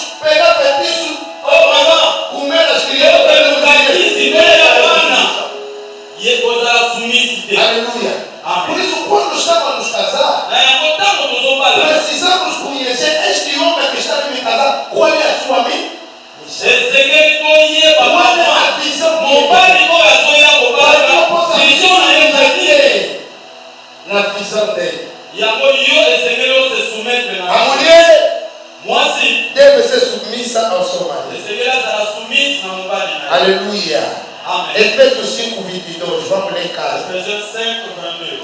Precisamos conhecer este homem que está me casar. Qual é a sua mente? esengeli toyeba Qual é a visão mobali oyo azoya kobala vision na ye ezali na visão dele. yango yo esengeli ose soumettre A na mulher mwasi deve ser submissa ao seu marido. esengeli azala soumise na mobali na ye. Aleluia. Amen. Efésios 5:22. Vamos ler em casa. Efésiens 5:22.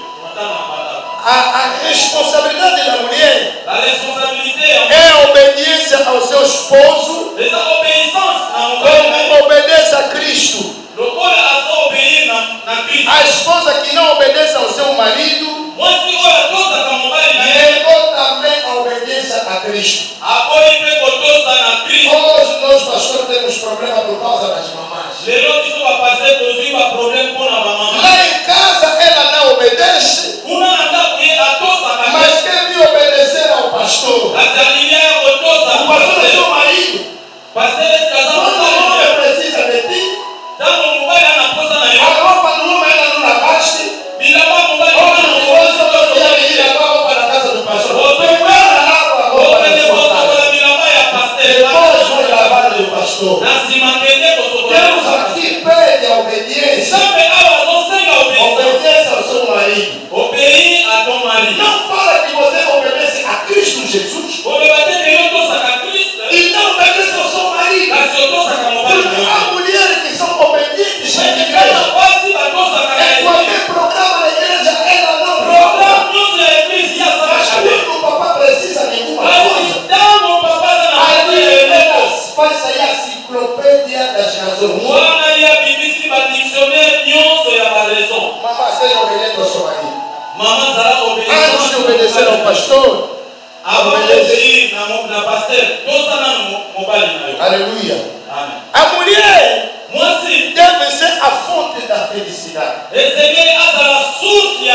A responsabilidade da mulher La responsabilité é a obediência ao seu esposo, eza obéissance na mobali na ye. como obedece a Cristo. lokola azo obéir na Kristo. A esposa que não obedece ao seu marido mwasi oyo atosaka mobali na ye negou também a obediência a Cristo. aboyi mpe kotosa na Kristo. Hoje nós, pastores, temos problema por causa das mamães. lelo biso bapase tozwi baproblème mpona bamama. Lá em casa ela não obedece, kuna na ndako ye atosaka mas quer vir obedecer ao pastor. kasi alilia ya kotosa O pastor é seu marido. pastere sikaza Quando o mobali homem precisa de ti, ntango mobali anaposa na a yo roupa do homem ainda não lavaste. bilamba mobali Hoje o moço vai ir lavar a roupa na casa do pastor. Primeiro lava a roupa da okende sua casa. kosokola bilamba ya pastere Depois vai lavar do pastor. na nsima kende Deus kosokola aqui pede a obediência. nzambe awa azosenga obéissance Obedece ao seu marido. obéi a ton mari Não fala que você obedece a Cristo Jesus oloba te ke yo tosaka Kristo e não obedece ao seu marido. kasi otosaka mobali Porque na yo há mulheres que são obedientes na kaka igreja. basi batosaka na Em ye qualquer programa da igreja, ela não programe fala. nyonso ya eglise Mas yasaka te quando o papá precisa de alguma kasi coisa, ntango papa aza na aí kati ya ela eloko faz sair a enciclopédia das razões. wana ye abimisi badictionnaire nyonso ya baraison Mamãe, seja obediente ao seu marido. mama zala Antes de obedecer ao pastor, abaosi na paster tosana mobali na yo aleluia. amen A mulher mwasi deve ser a fonte da felicidade. esengeli azala source ya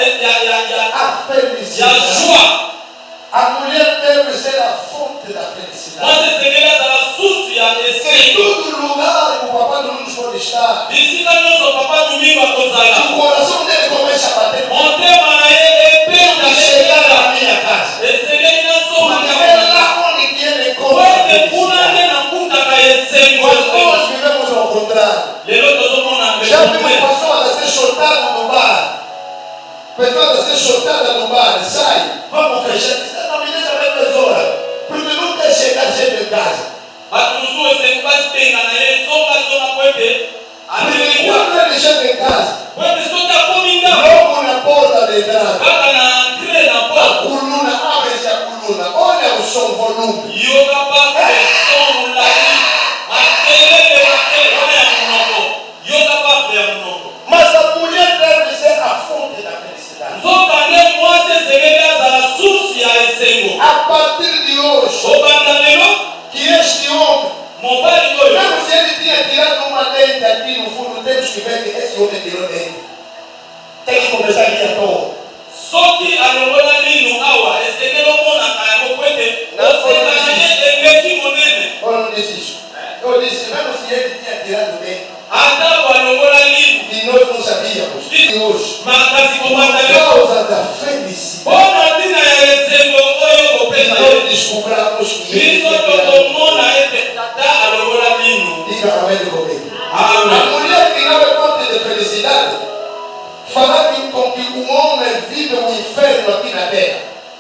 A felicidade. joie A mulher deve ser a fonte da felicidade. mwasi esengeli azala source ya Em esengo todo lugar o papai do mundo pode estar. bisika nyonso papa domingo akozala O coração dele começa a bater. motema na ye Para chegar na minha casa. esengeli nazonga Porque é lá onde que ele encontra a wete kuna felicidade. nde nakutaka esengo Mas nós vivemos ao contrário. lelo tozomona Já vimos pessoas a ser chutadas no bar. Pessoas a ser chutadas no bar. Sai, vamos fechar. Não me deixa ver 2 horas. Porque não quer chegar cedo em casa. bato mosusu esengo basitenga na ye zonga po ete Porque quando ele chega em casa, po ete soki akomi ndako logo na porta de entrada, kaka na entre na a porte coluna, abre-se a coluna. Olha o som, volume. yoka bafe son molai makelele makele ya monoko yoka bafe ya monoko Mas a mulher deve ser a fonte da felicidade. nzoka nde mwasi esengeli azala source ya esengo A partir de hoje, obanda lelo que este homem, mobali oyo mesmo se ele tinha tirado uma dente aqui no fundo, temos que ver que esse homem tirou dente. Tem que começar aqui à toa. soki alongola lino awa esengeli omonaka yango po ete oseka na ye eleki monene Olha, não disse isso. Eu disse, mesmo se ele tinha tirado dente, atako alongola lino e nós não sabíamos. E hoje, makasi por kobanda lelo causa da felicidade, mpona ntina ya esengo oyo kopesa ye nós descobramos que ele biso tinha tirado dente. tokomona ete tata alongola lino Diga amém comigo. A amen mulher que não é fonte de felicidade, falar com que o homem vive o inferno aqui na terra.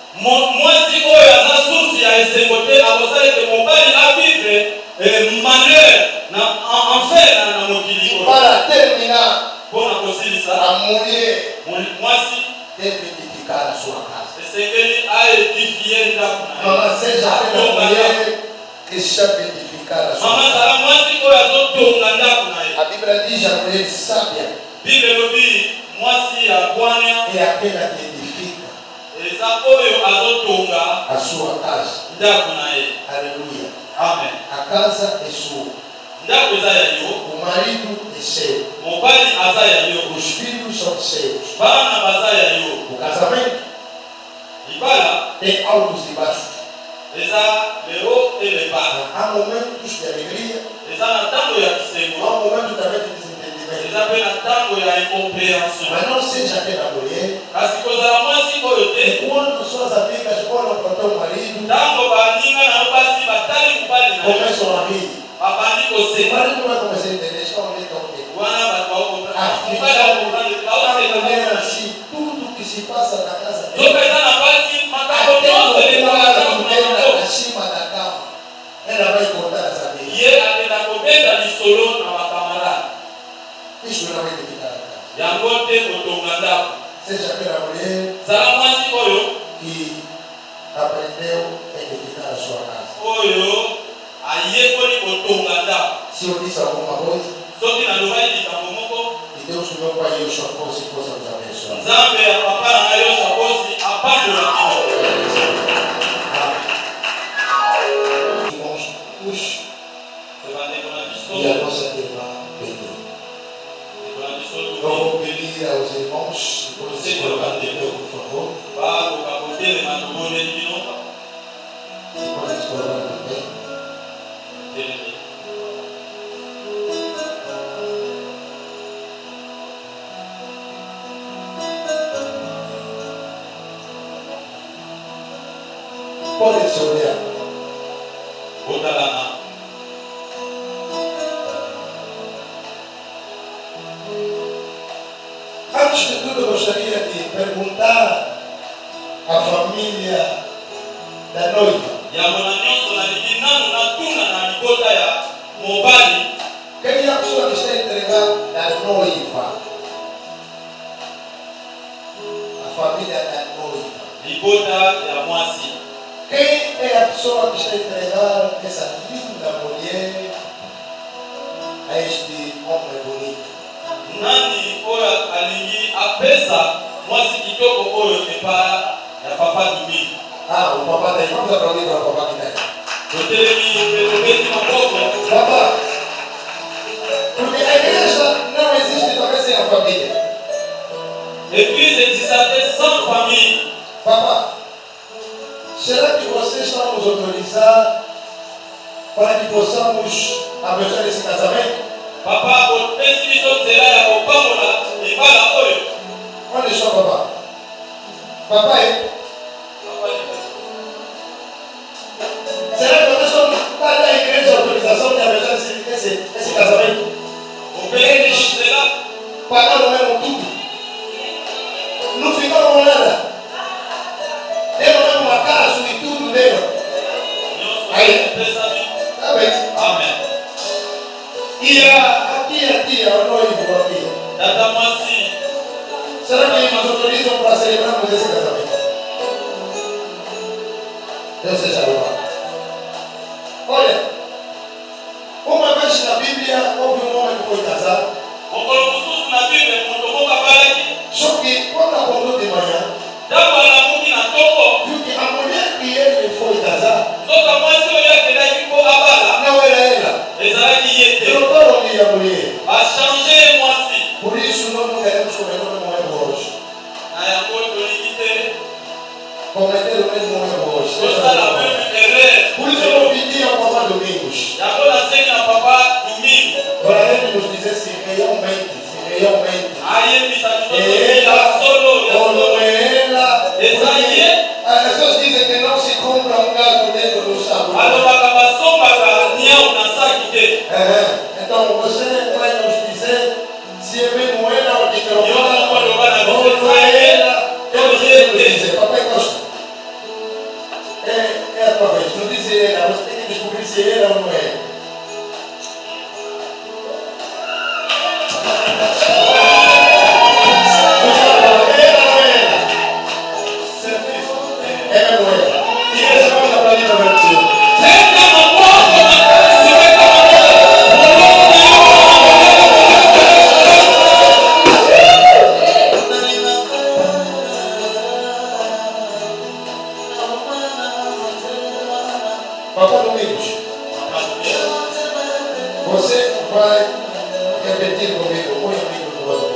mwasi oyo aza source ya esengo te akosala ete mobali avivre malheur na enfer na mokili oyo Para terminar, mpona kosilisa a mulher mwasi deve edificar a sua casa. esengeli aedifie ndako na Mama, seja aquela ye mulher que sabe edificar a sua mama casa. zala mwasi oyo azotonga ndako na ye A Bíblia diz a mulher sábia bible elobi mwasi ya bwania é aquela que edifica eza oyo azotonga a sua casa. ndako na ye Aleluia. amen A casa é sua. ndako eza ya yo O marido é seu. mobali aza ya yo Os filhos são seus. bana baza ya yo O casamento libala tem altos e baixos. eza le haut et le bas Há momentos de alegria, eza na ntango ya há kisengo momentos também de desentendimento. eza mpe na ntango ya incompréhension Mas não seja aquela mulher kasi kozala mwasi oyo que te quando suas amigas olham kotonga ndako. Seja aquela mulher Zala mwasi oyo que aprendeu a edificar a sua casa. oyo ayekoli kotonga ndako. Se eu disse alguma coisa, Soki nalobai likambo moko, que Deus, meu Pai e o Senhor possa nos abençoar. Nzambe ya papa na ngai yo Shabosi apambola kino. Irmãos, puxe Ebandeko na biso, e a nossa irmã Pedro. ndeko na biso Eu Lumi, vou pedir aos irmãos, depois se colocar de pé, por favor. bakoka kotelema tobondeli bino. Se podem se colocar de pé. Telemi. Podem se olhar. Botalana. Antes de tudo, eu gostaria de perguntar à família da noiva. Yango na nyonso nalingi nanu natuna na libota ya mobali. Quem é a pessoa que está a entregar a noiva? A família da noiva. Libota ya mwasi. Quem é a pessoa que está a entregar essa linda mulher a este homem bonito? Nani oyo alingi apesa mwasi kitoko oyo epa ya papa Dumi. Ah, o papai está aí. Vamos aplaudir para o papai que está aí. Totelemi petobeti maboko. Papai, porque a igreja não existe também sem a família. Église existait sans famille. Papai, será que vocês estão nos autorizar para que possamos abençoar esse casamento? Papa bopesi biso nzela ya kopambola libala oyo. Onde está o papai? Papai, será que vocês estão dando à igreja a autorização de abençoar esse casamento? Opesi nzela Pagaram mesmo tudo. Não ficaram com nada. Deram mesmo uma casa e tudo deram. nyonso Aí. epesami. Tá bem. Amen. E a tia, o noivo aqui. Tata mwasi Será que eles nos autorizam para celebrarmos esse casamento? Deus seja louvado. Olha, uma vez na Bíblia houve um homem que foi casado. mokolo mosusu na Bible moto moko abalaki. Só que quando acordou de manhã, Ntango alamuki na toko, viu que a mulher que ele foi casar nzoka mwasi oyo akendaki mpo abala não era ela. ezalaki ye te. Trocaram-lhe a mulher. Bachange mwasi. Por isso nós não queremos cometer o mesmo erro hoje. Na yango tolingi te Cometer o mesmo erro hoje. tosala meme erreur. Por isso eu vou pedir ao Papai Domingos Yango nasengi na papa Domingo para ele nos dizer se realmente ayebisa biso é soki ya ela solo ya ou não solo. é ela. Eza ye. As pessoas dizem que não se compra um gato dentro do saco. Alobaka basombaka niau na saki te. Então você vai nos dizer se é mesmo ela ou de Yo moko aloba na biso ou não eza é ye. ela. Eu sei nos dizer, Papai Costa. É a tua vez, não diz ela, você tem que descobrir se é ela ou não é ela. Papai Domingos, você vai repetir comigo, põe o microfone.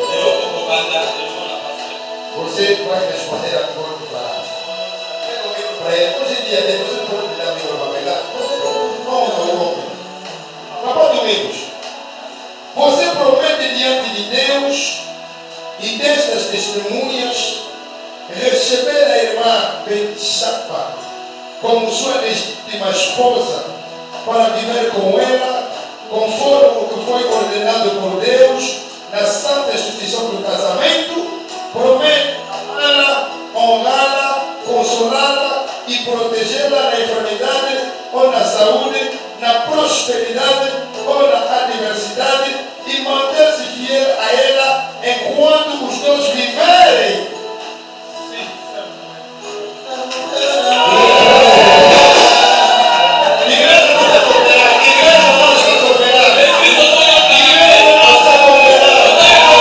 Você vai responder a cor do barato. Pega o micro para ele. Hoje em dia, depois você pode me dar o micro para pegar. Honra o homem. Papai Domingos, você promete diante de Deus e destas testemunhas receber a irmã Betsapa como sua legítima esposa para viver com ela conforme o que foi ordenado por Deus na santa instituição do casamento. Promete amá-la, honrá-la, consolá-la e protegê-la na enfermidade ou na saúde, na prosperidade ou na adversidade e manter-se fiel a ela enquanto os nós viverem. Igreja não está cooperando. Igreja não está cooperando. Igreja não está cooperando.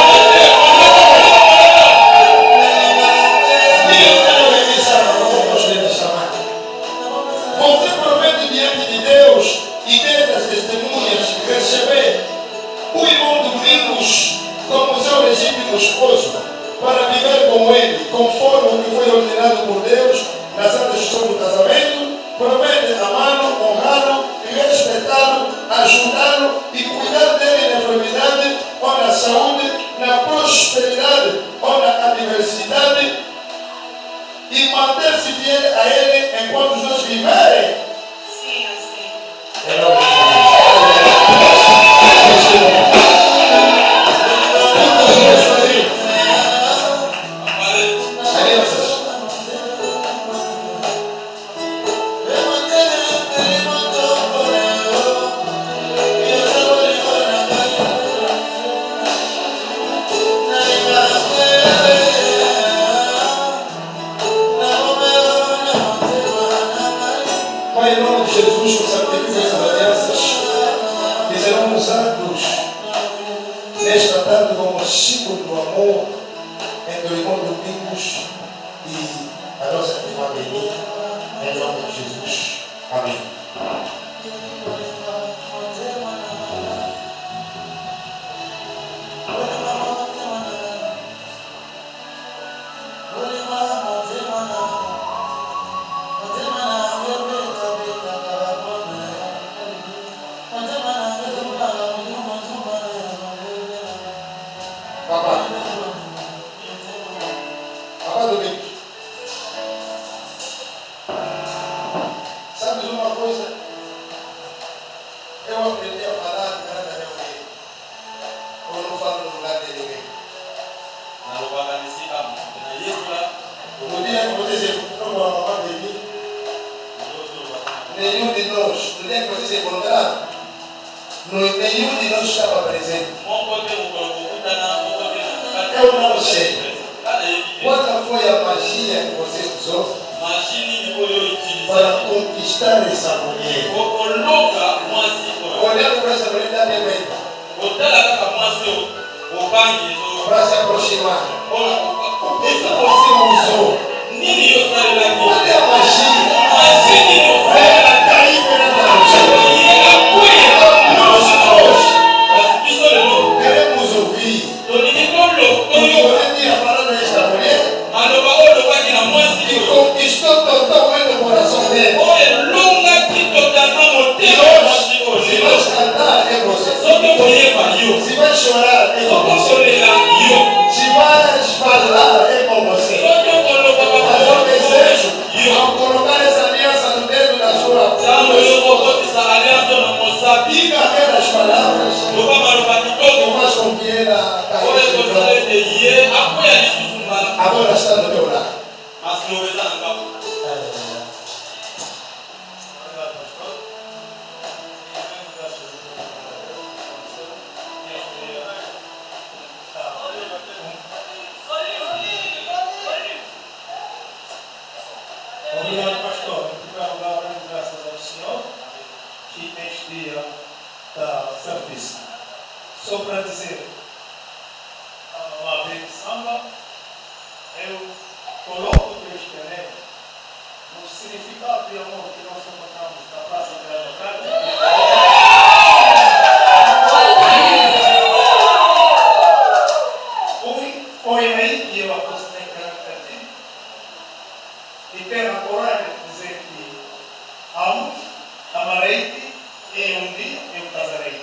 Você promete diante de Deus e dessas testemunhas receber o irmão Domingos como seu legítimo esposo para viver com ele, conforme o que foi ordenado por Deus na Santa Justiça do casamento. Promete amá-lo, honrá-lo, respeitá-lo, ajudá-lo e cuidar dele na enfermidade ou na saúde, na prosperidade ou na adversidade, e manter-se fiel a ele enquanto os dois viverem. Sim, assim. Pai, em nome de Jesus, que santifica essas alianças, que serão usados nesta tarde como símbolo do amor entre o irmão Domingos e a nossa irmã Beni, em nome de Jesus. Amém. Papá Domingos, sabes uma coisa? Eu aprendi a falar de grande a meu rei. Eu não falo no lugar de ninguém. No dia que você se encontrou com a mamãe de mim, nenhum de nós, no dia que você se encontraram, nenhum de nós estava presente. Eu não sei. Qual foi a magia que você usou para conquistar essa mulher? Olhando para essa mulher, dá medo. Para se aproximar. O que você usou? Qual é a magia? Ela caiu perante a magia. Nós queremos ouvir o que você tinha falado a esta mulher e conquistou totalmente o coração dele. Se vai cantar, é você. Se vai chorar, é com você. Se vai falar, é com você. Mas eu desejo, ao colocar essa aliança no dedo da sua mão, diga aquelas palavras que faz com que ela caia. Agora está do teu lado. Obrigado, pastor. Em primeiro lugar, dando graças ao Senhor que este dia está certíssimo. Só para dizer uma vez de samba, eu coloco o cristianismo no significado de amor que nós encontramos na Praça da Democracia. Foi aí que eu apostei perante e ter a coragem de dizer que amo, amarei-te e um dia eu casarei.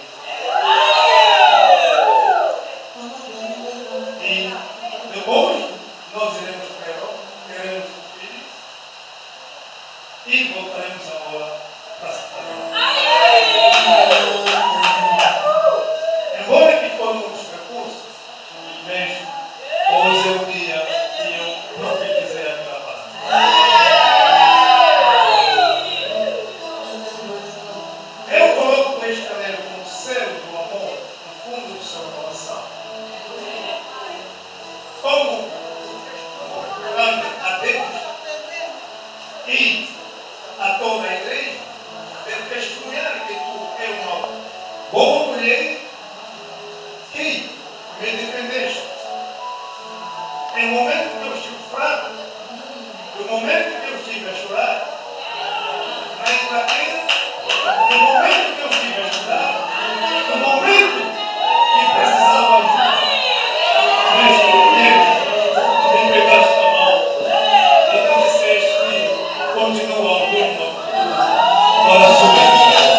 E depois nós iremos para a Europa, teremos filhos e voltaremos agora para a cidade. Embora que foram muitos recursos, mesmo hoje é o dia que eu profetizei aquela palavra. Eu coloco este caneiro como selo do amor no fundo do seu coração. Como e a toda a igreja, de testemunhar que tu és uma boa mulher que me defendeste. Em momento que eu estive fraco, no momento que eu estive a chorar, na Inglaterra, no momento que eu estive a chorar, no momento que precisava ajuda, neste momento, me pegaste a mão e me disseste que continua a rumba para a sua.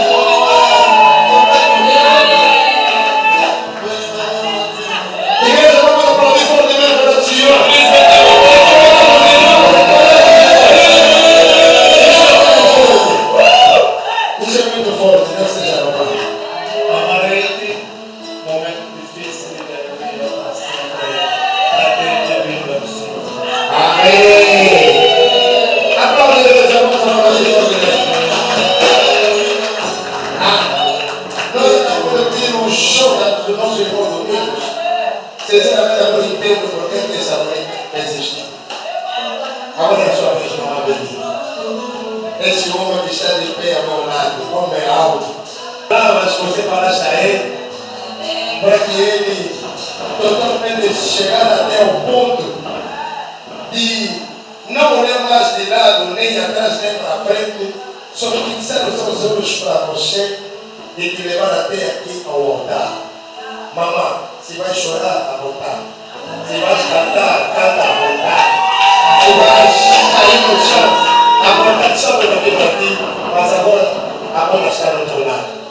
Sinceramente, eu não entendo por que essa mulher existe. Agora é a sua vez, não há esse homem que está de pé ao meu lado, homem alto. Palavras que você falaste a ele, para que ele totalmente chegar até o ponto de não olhar mais de lado, nem atrás, nem para frente, só fixar os seus olhos para você e te levar até aqui ao altar. Mamãe, se vai chorar, à vontade. Se vai cantar, canta à vontade. Se vai cair no chão, à vontade, só eu aqui para ti. Mas agora, a bola está do outro lado.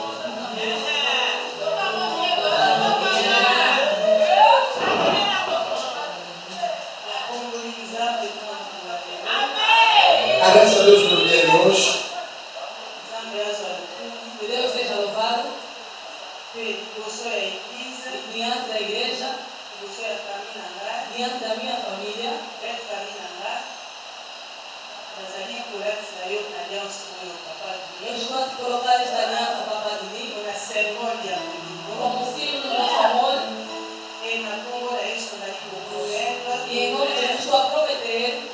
Agradeço a Deus pelo dia de hoje. Que Deus seja louvado. Diante da igreja, diante da minha família, eu estou a te colocar esta aliança, Papá de mim, como símbolo do nosso amor. E em nome de Jesus estou a prometer.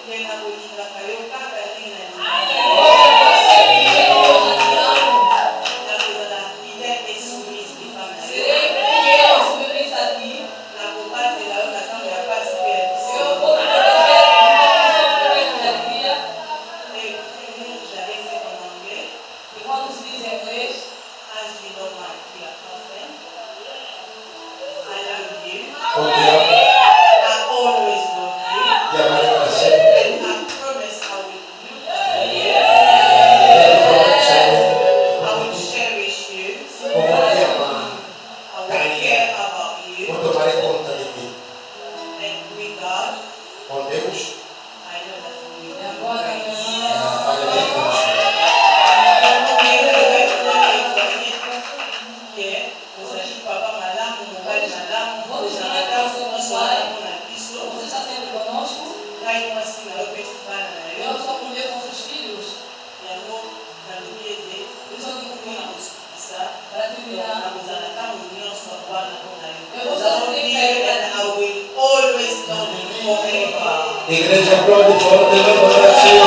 Igreja aplaude forte no coração.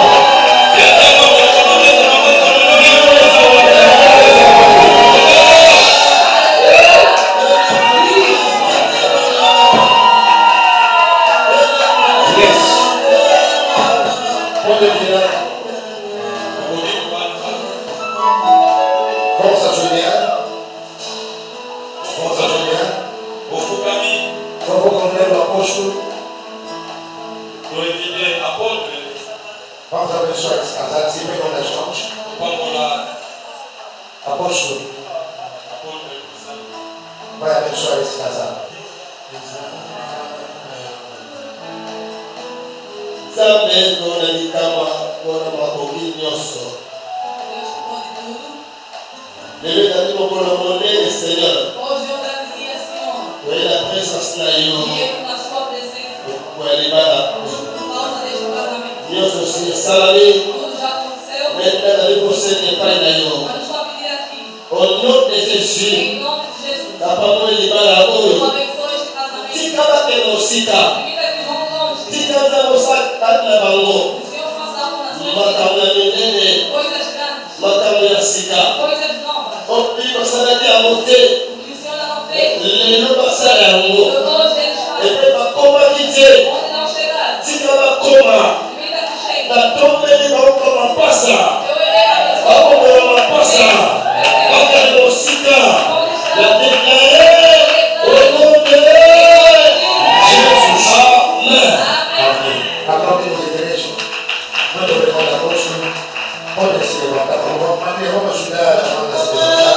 Pode virar. Vamos ajoelhar. Vamos ajoelhar. Vamos convidar o apóstolo. Vamos abençoar esse casal, se pegam nas mãos. Apóstolo, vai abençoar esse casal. Sabe, dona de cama, dona Macoquinho, Nhosso. Devido a ti, por amor dele, Senhor. Hoje eu agradecia, Senhor. Foi na presença da Senhor. E eu na sua presença. Foi liberado. Por causa deste casamento. Nhosso, se salve. Tudo já aconteceu. Metade de você tem pai da Senhor. Mas eu estou a pedir aqui. Au nom de Jésus. Em nome de Jesus. Da papai libera Eu hoje. abençoe este casamento. Ticaba que não cita. Evita que vão longe. Ticaba você tá na balão. O Senhor faça algo na sua makambo ya minene, coisas grandes, makambo ya sika. coisas novas. Opi basalaki yango te. O que o Senhor não fez, Lelo basala yango. todos eles fazem. Epe bakomaki te. Onde não chegaram, Tika bakoma. vida que chega. Natombeli baoka mapasa. Eu irei abençoar. Bakomela mapasa. Bakali mosika. La déclaré au nom de Jésus. Amen. Aplaudir nos igrejas. Manda obrigado a Deus. Pode se levantar, por favor. Vamos ajudar a banda a se levantar.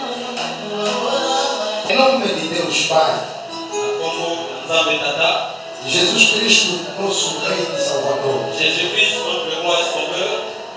Em nome de Deus Pai, Jesus Cristo, nosso Rei e Salvador. Jésus-Christ, notre roi et sauveur,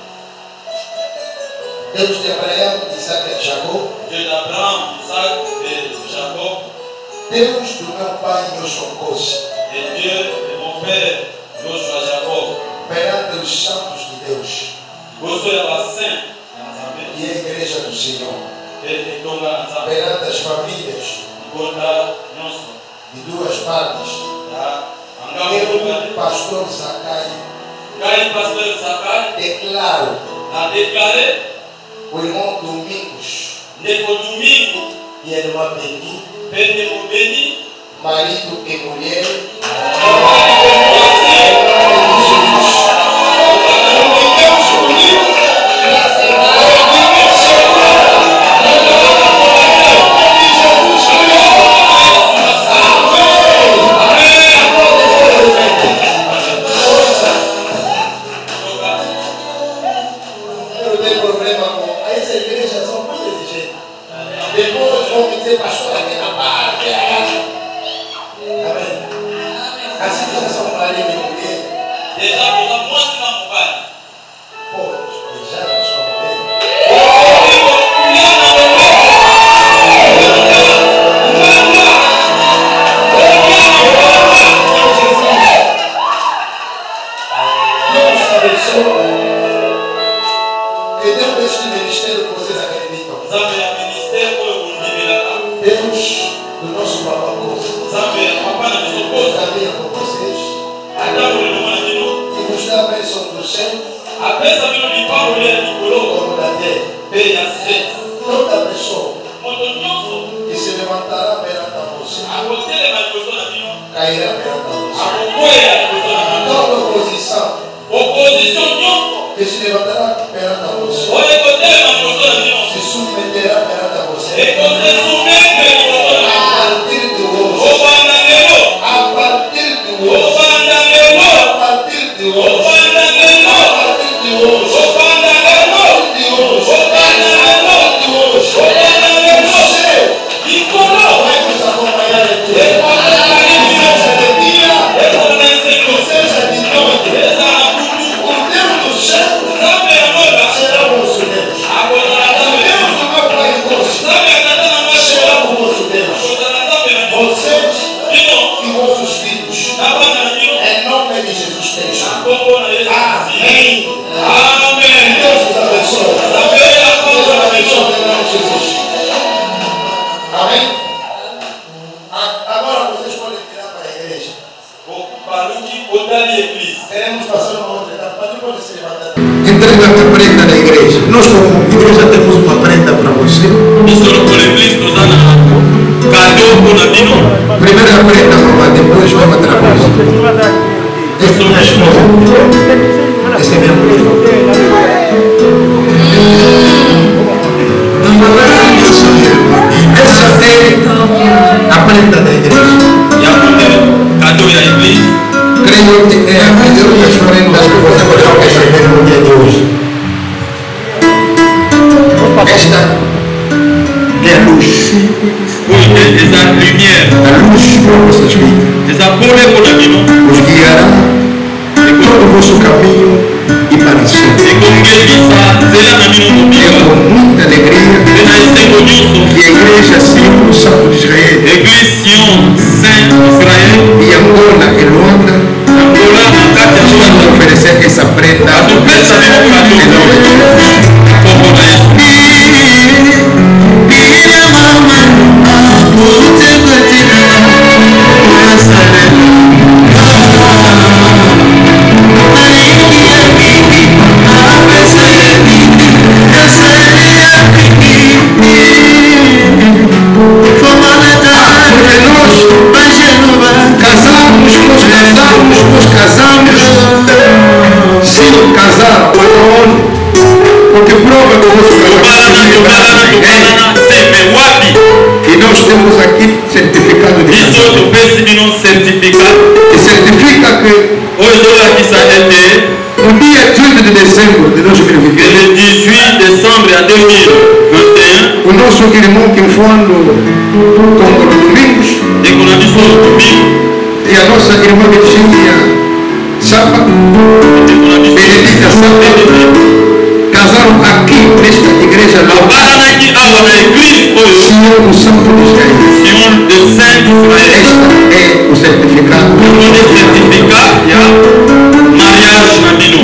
Deus de Abraão, de Isaac e de Jacó. Dieu d'Abraham, d'Isaac et de Jacob, Deus do meu Pai Joshua Costa. et Dieu de mon père, Joshua Jacob. Perante os santos de Deus Boso ya basaint, Nzambe, e a Igreja do Senhor. et Tonga Nzambe, Perante as famílias Ngonda Nyonso, de duas partes. ya Angamu Eu, Mugane, pastor Zakai, Gai Pasteur Sakai, declaro a déclaré, o irmão Domingos Neko Domingo, e a irmã Beni, Pende Mobeni, marido e mulher, eu não tenho problema com essa igreja, são muito exigentes. Depois vão me dizer, pastor, aqui na parte. Amém. Assim que já são marido e mulher, déjà pour la moitié dans mon bail. pode beijar a sua mulher. Deus abençoe. Que Deus desse ministério que vocês acreditam. Nzambe ya ministère oyo bondimelaka, Deus do nosso Papa Costa. Nzambe ya papa na biso koza, Caminha com vocês atango lelongo na bino, e vos dá a bênção do céu apesa bino lipangolo ya likolo como da terra. mpe ya se. Toda pessoa Moto nyonso que se levantará perante você akotelema liboso na bino, cairá perante você. akokwea liboso na bino. Toda oposição Opposition nyonso que se levantará perante você oyo ekotelema liboso na bino, se submeterá perante você. ekosesumettre liboso na A bino. partir de hoje, Obanda lelo, a partir de hoje, obanda lelo, a partir de hoje, obanda lelo, a partir de hoje, obanda lelo, de hoje, obanda lelo, de hoje, obanda lelo, você likolo, vai nos acompanhar em tudo. ekotelema Seja de dia, ezala na esengo, seja de noite, ezala na kutu, o Deus do céu nzambe ya mola, será o nosso Deus. akozala O nzambe na Deus bino, do meu Pai Costa nzambe ya tata na será maso, o nosso Deus. akozala nzambe na bino, Vocês bino, e vossos filhos, na bana na bino, em nome de Jesus na Cristo. kombo na Yesu Kristo. Amém. Amen. Deus vos abençoe. Nzambe Deus akombo na bino. abençoe em nome de Jesus. Amém. Agora vocês podem virar para a igreja. baluki otali église. Queremos passar uma outra etapa. Mas não pode se levantar. Entrega a prenda da igreja. Nós, como igreja, temos uma prenda para você. Biso pour l'église toza na cadeau mpona bino. Primeira prenda, mamãe, depois vamos atrás. Esse é minha esposa. Esse é minha mulher. Essa é a prenda da igreja. Yakote cadeau ya église. Creio que é a melhor das prendas que você pode receber no dia de hoje. Esta é a luz. Oyo eza lumière. A luz para vossas vidas. Eza pole mpona bino. Os guiará todo o vosso caminho e para sempre. Ekongelisa nzela na bino É mobimba. com muita alegria Mpe na esengo nyonso. que a igreja Símbolo Santo de Israel Église Sion Saint Israël. e Angola e Luanda Angola na kati ya vamos Luanda. oferecer essa prenda Atopesa bino em nome de cadeau. Jesus. Kombo na Yesu. Maria, casar, porque prova que o nosso casamento e nós temos aqui certificado de casamento. E certifica que no dia 18 de dezembro de 2021, o nosso irmão que foi no Domingos e a nossa irmã Virgínia Sapa, Benedita Sapa, casaram aqui nesta igreja lá. Senhor do Santo de Israel. Este é o certificado. Mariage na bino.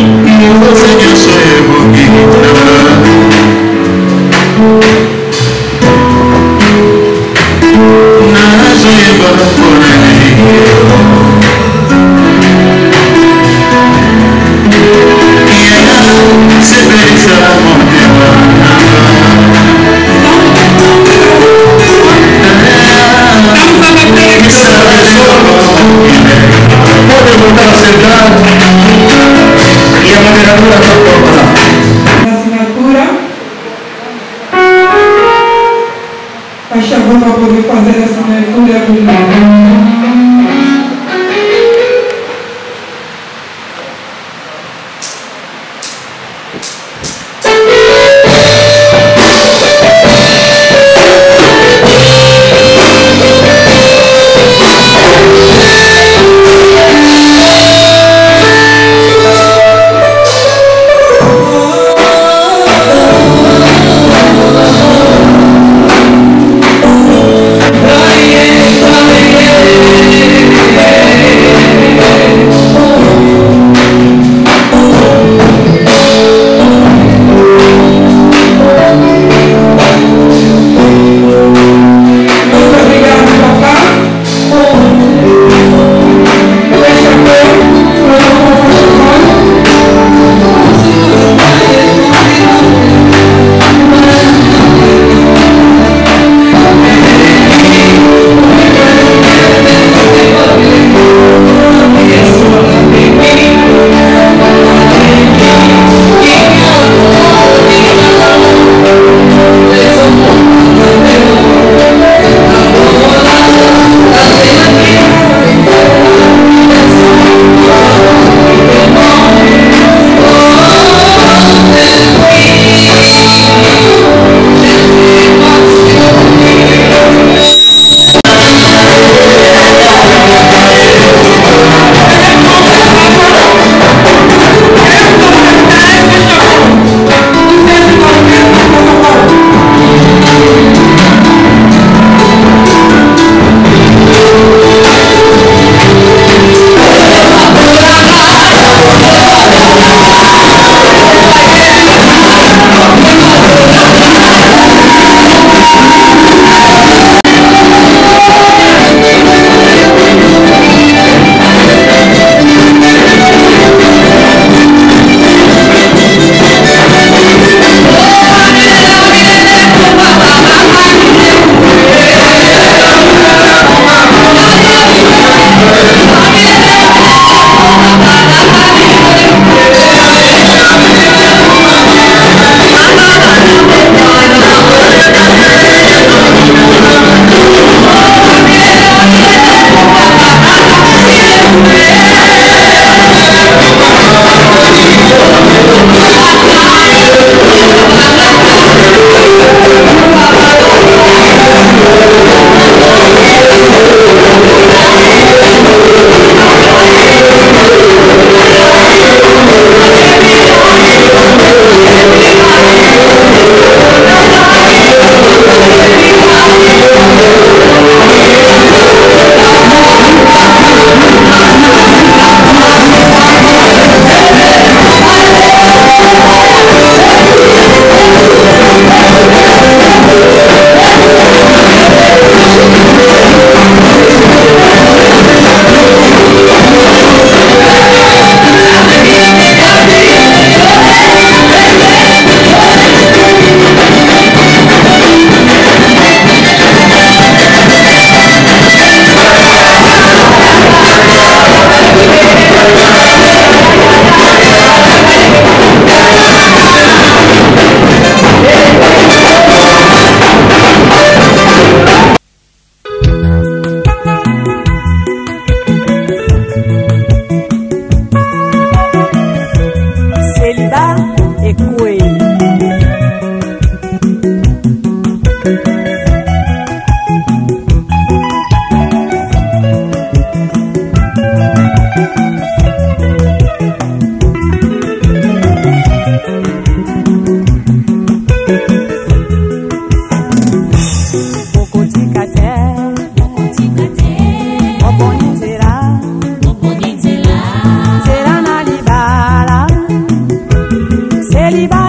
Pode voltar a sentar e a moderadora está preparada. Assinatura. Faz favor para poder fazer a assinatura do livro. Yeah.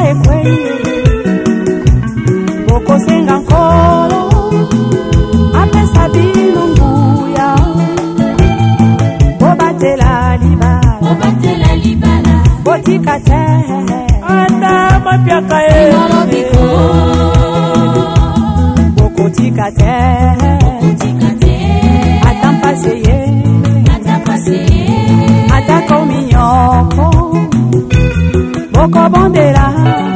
kwe boko senga nkolo apesa bino nguya bobatela libala botika te anda mapiaka bokotika te atampaseye atako minyoko boko bondela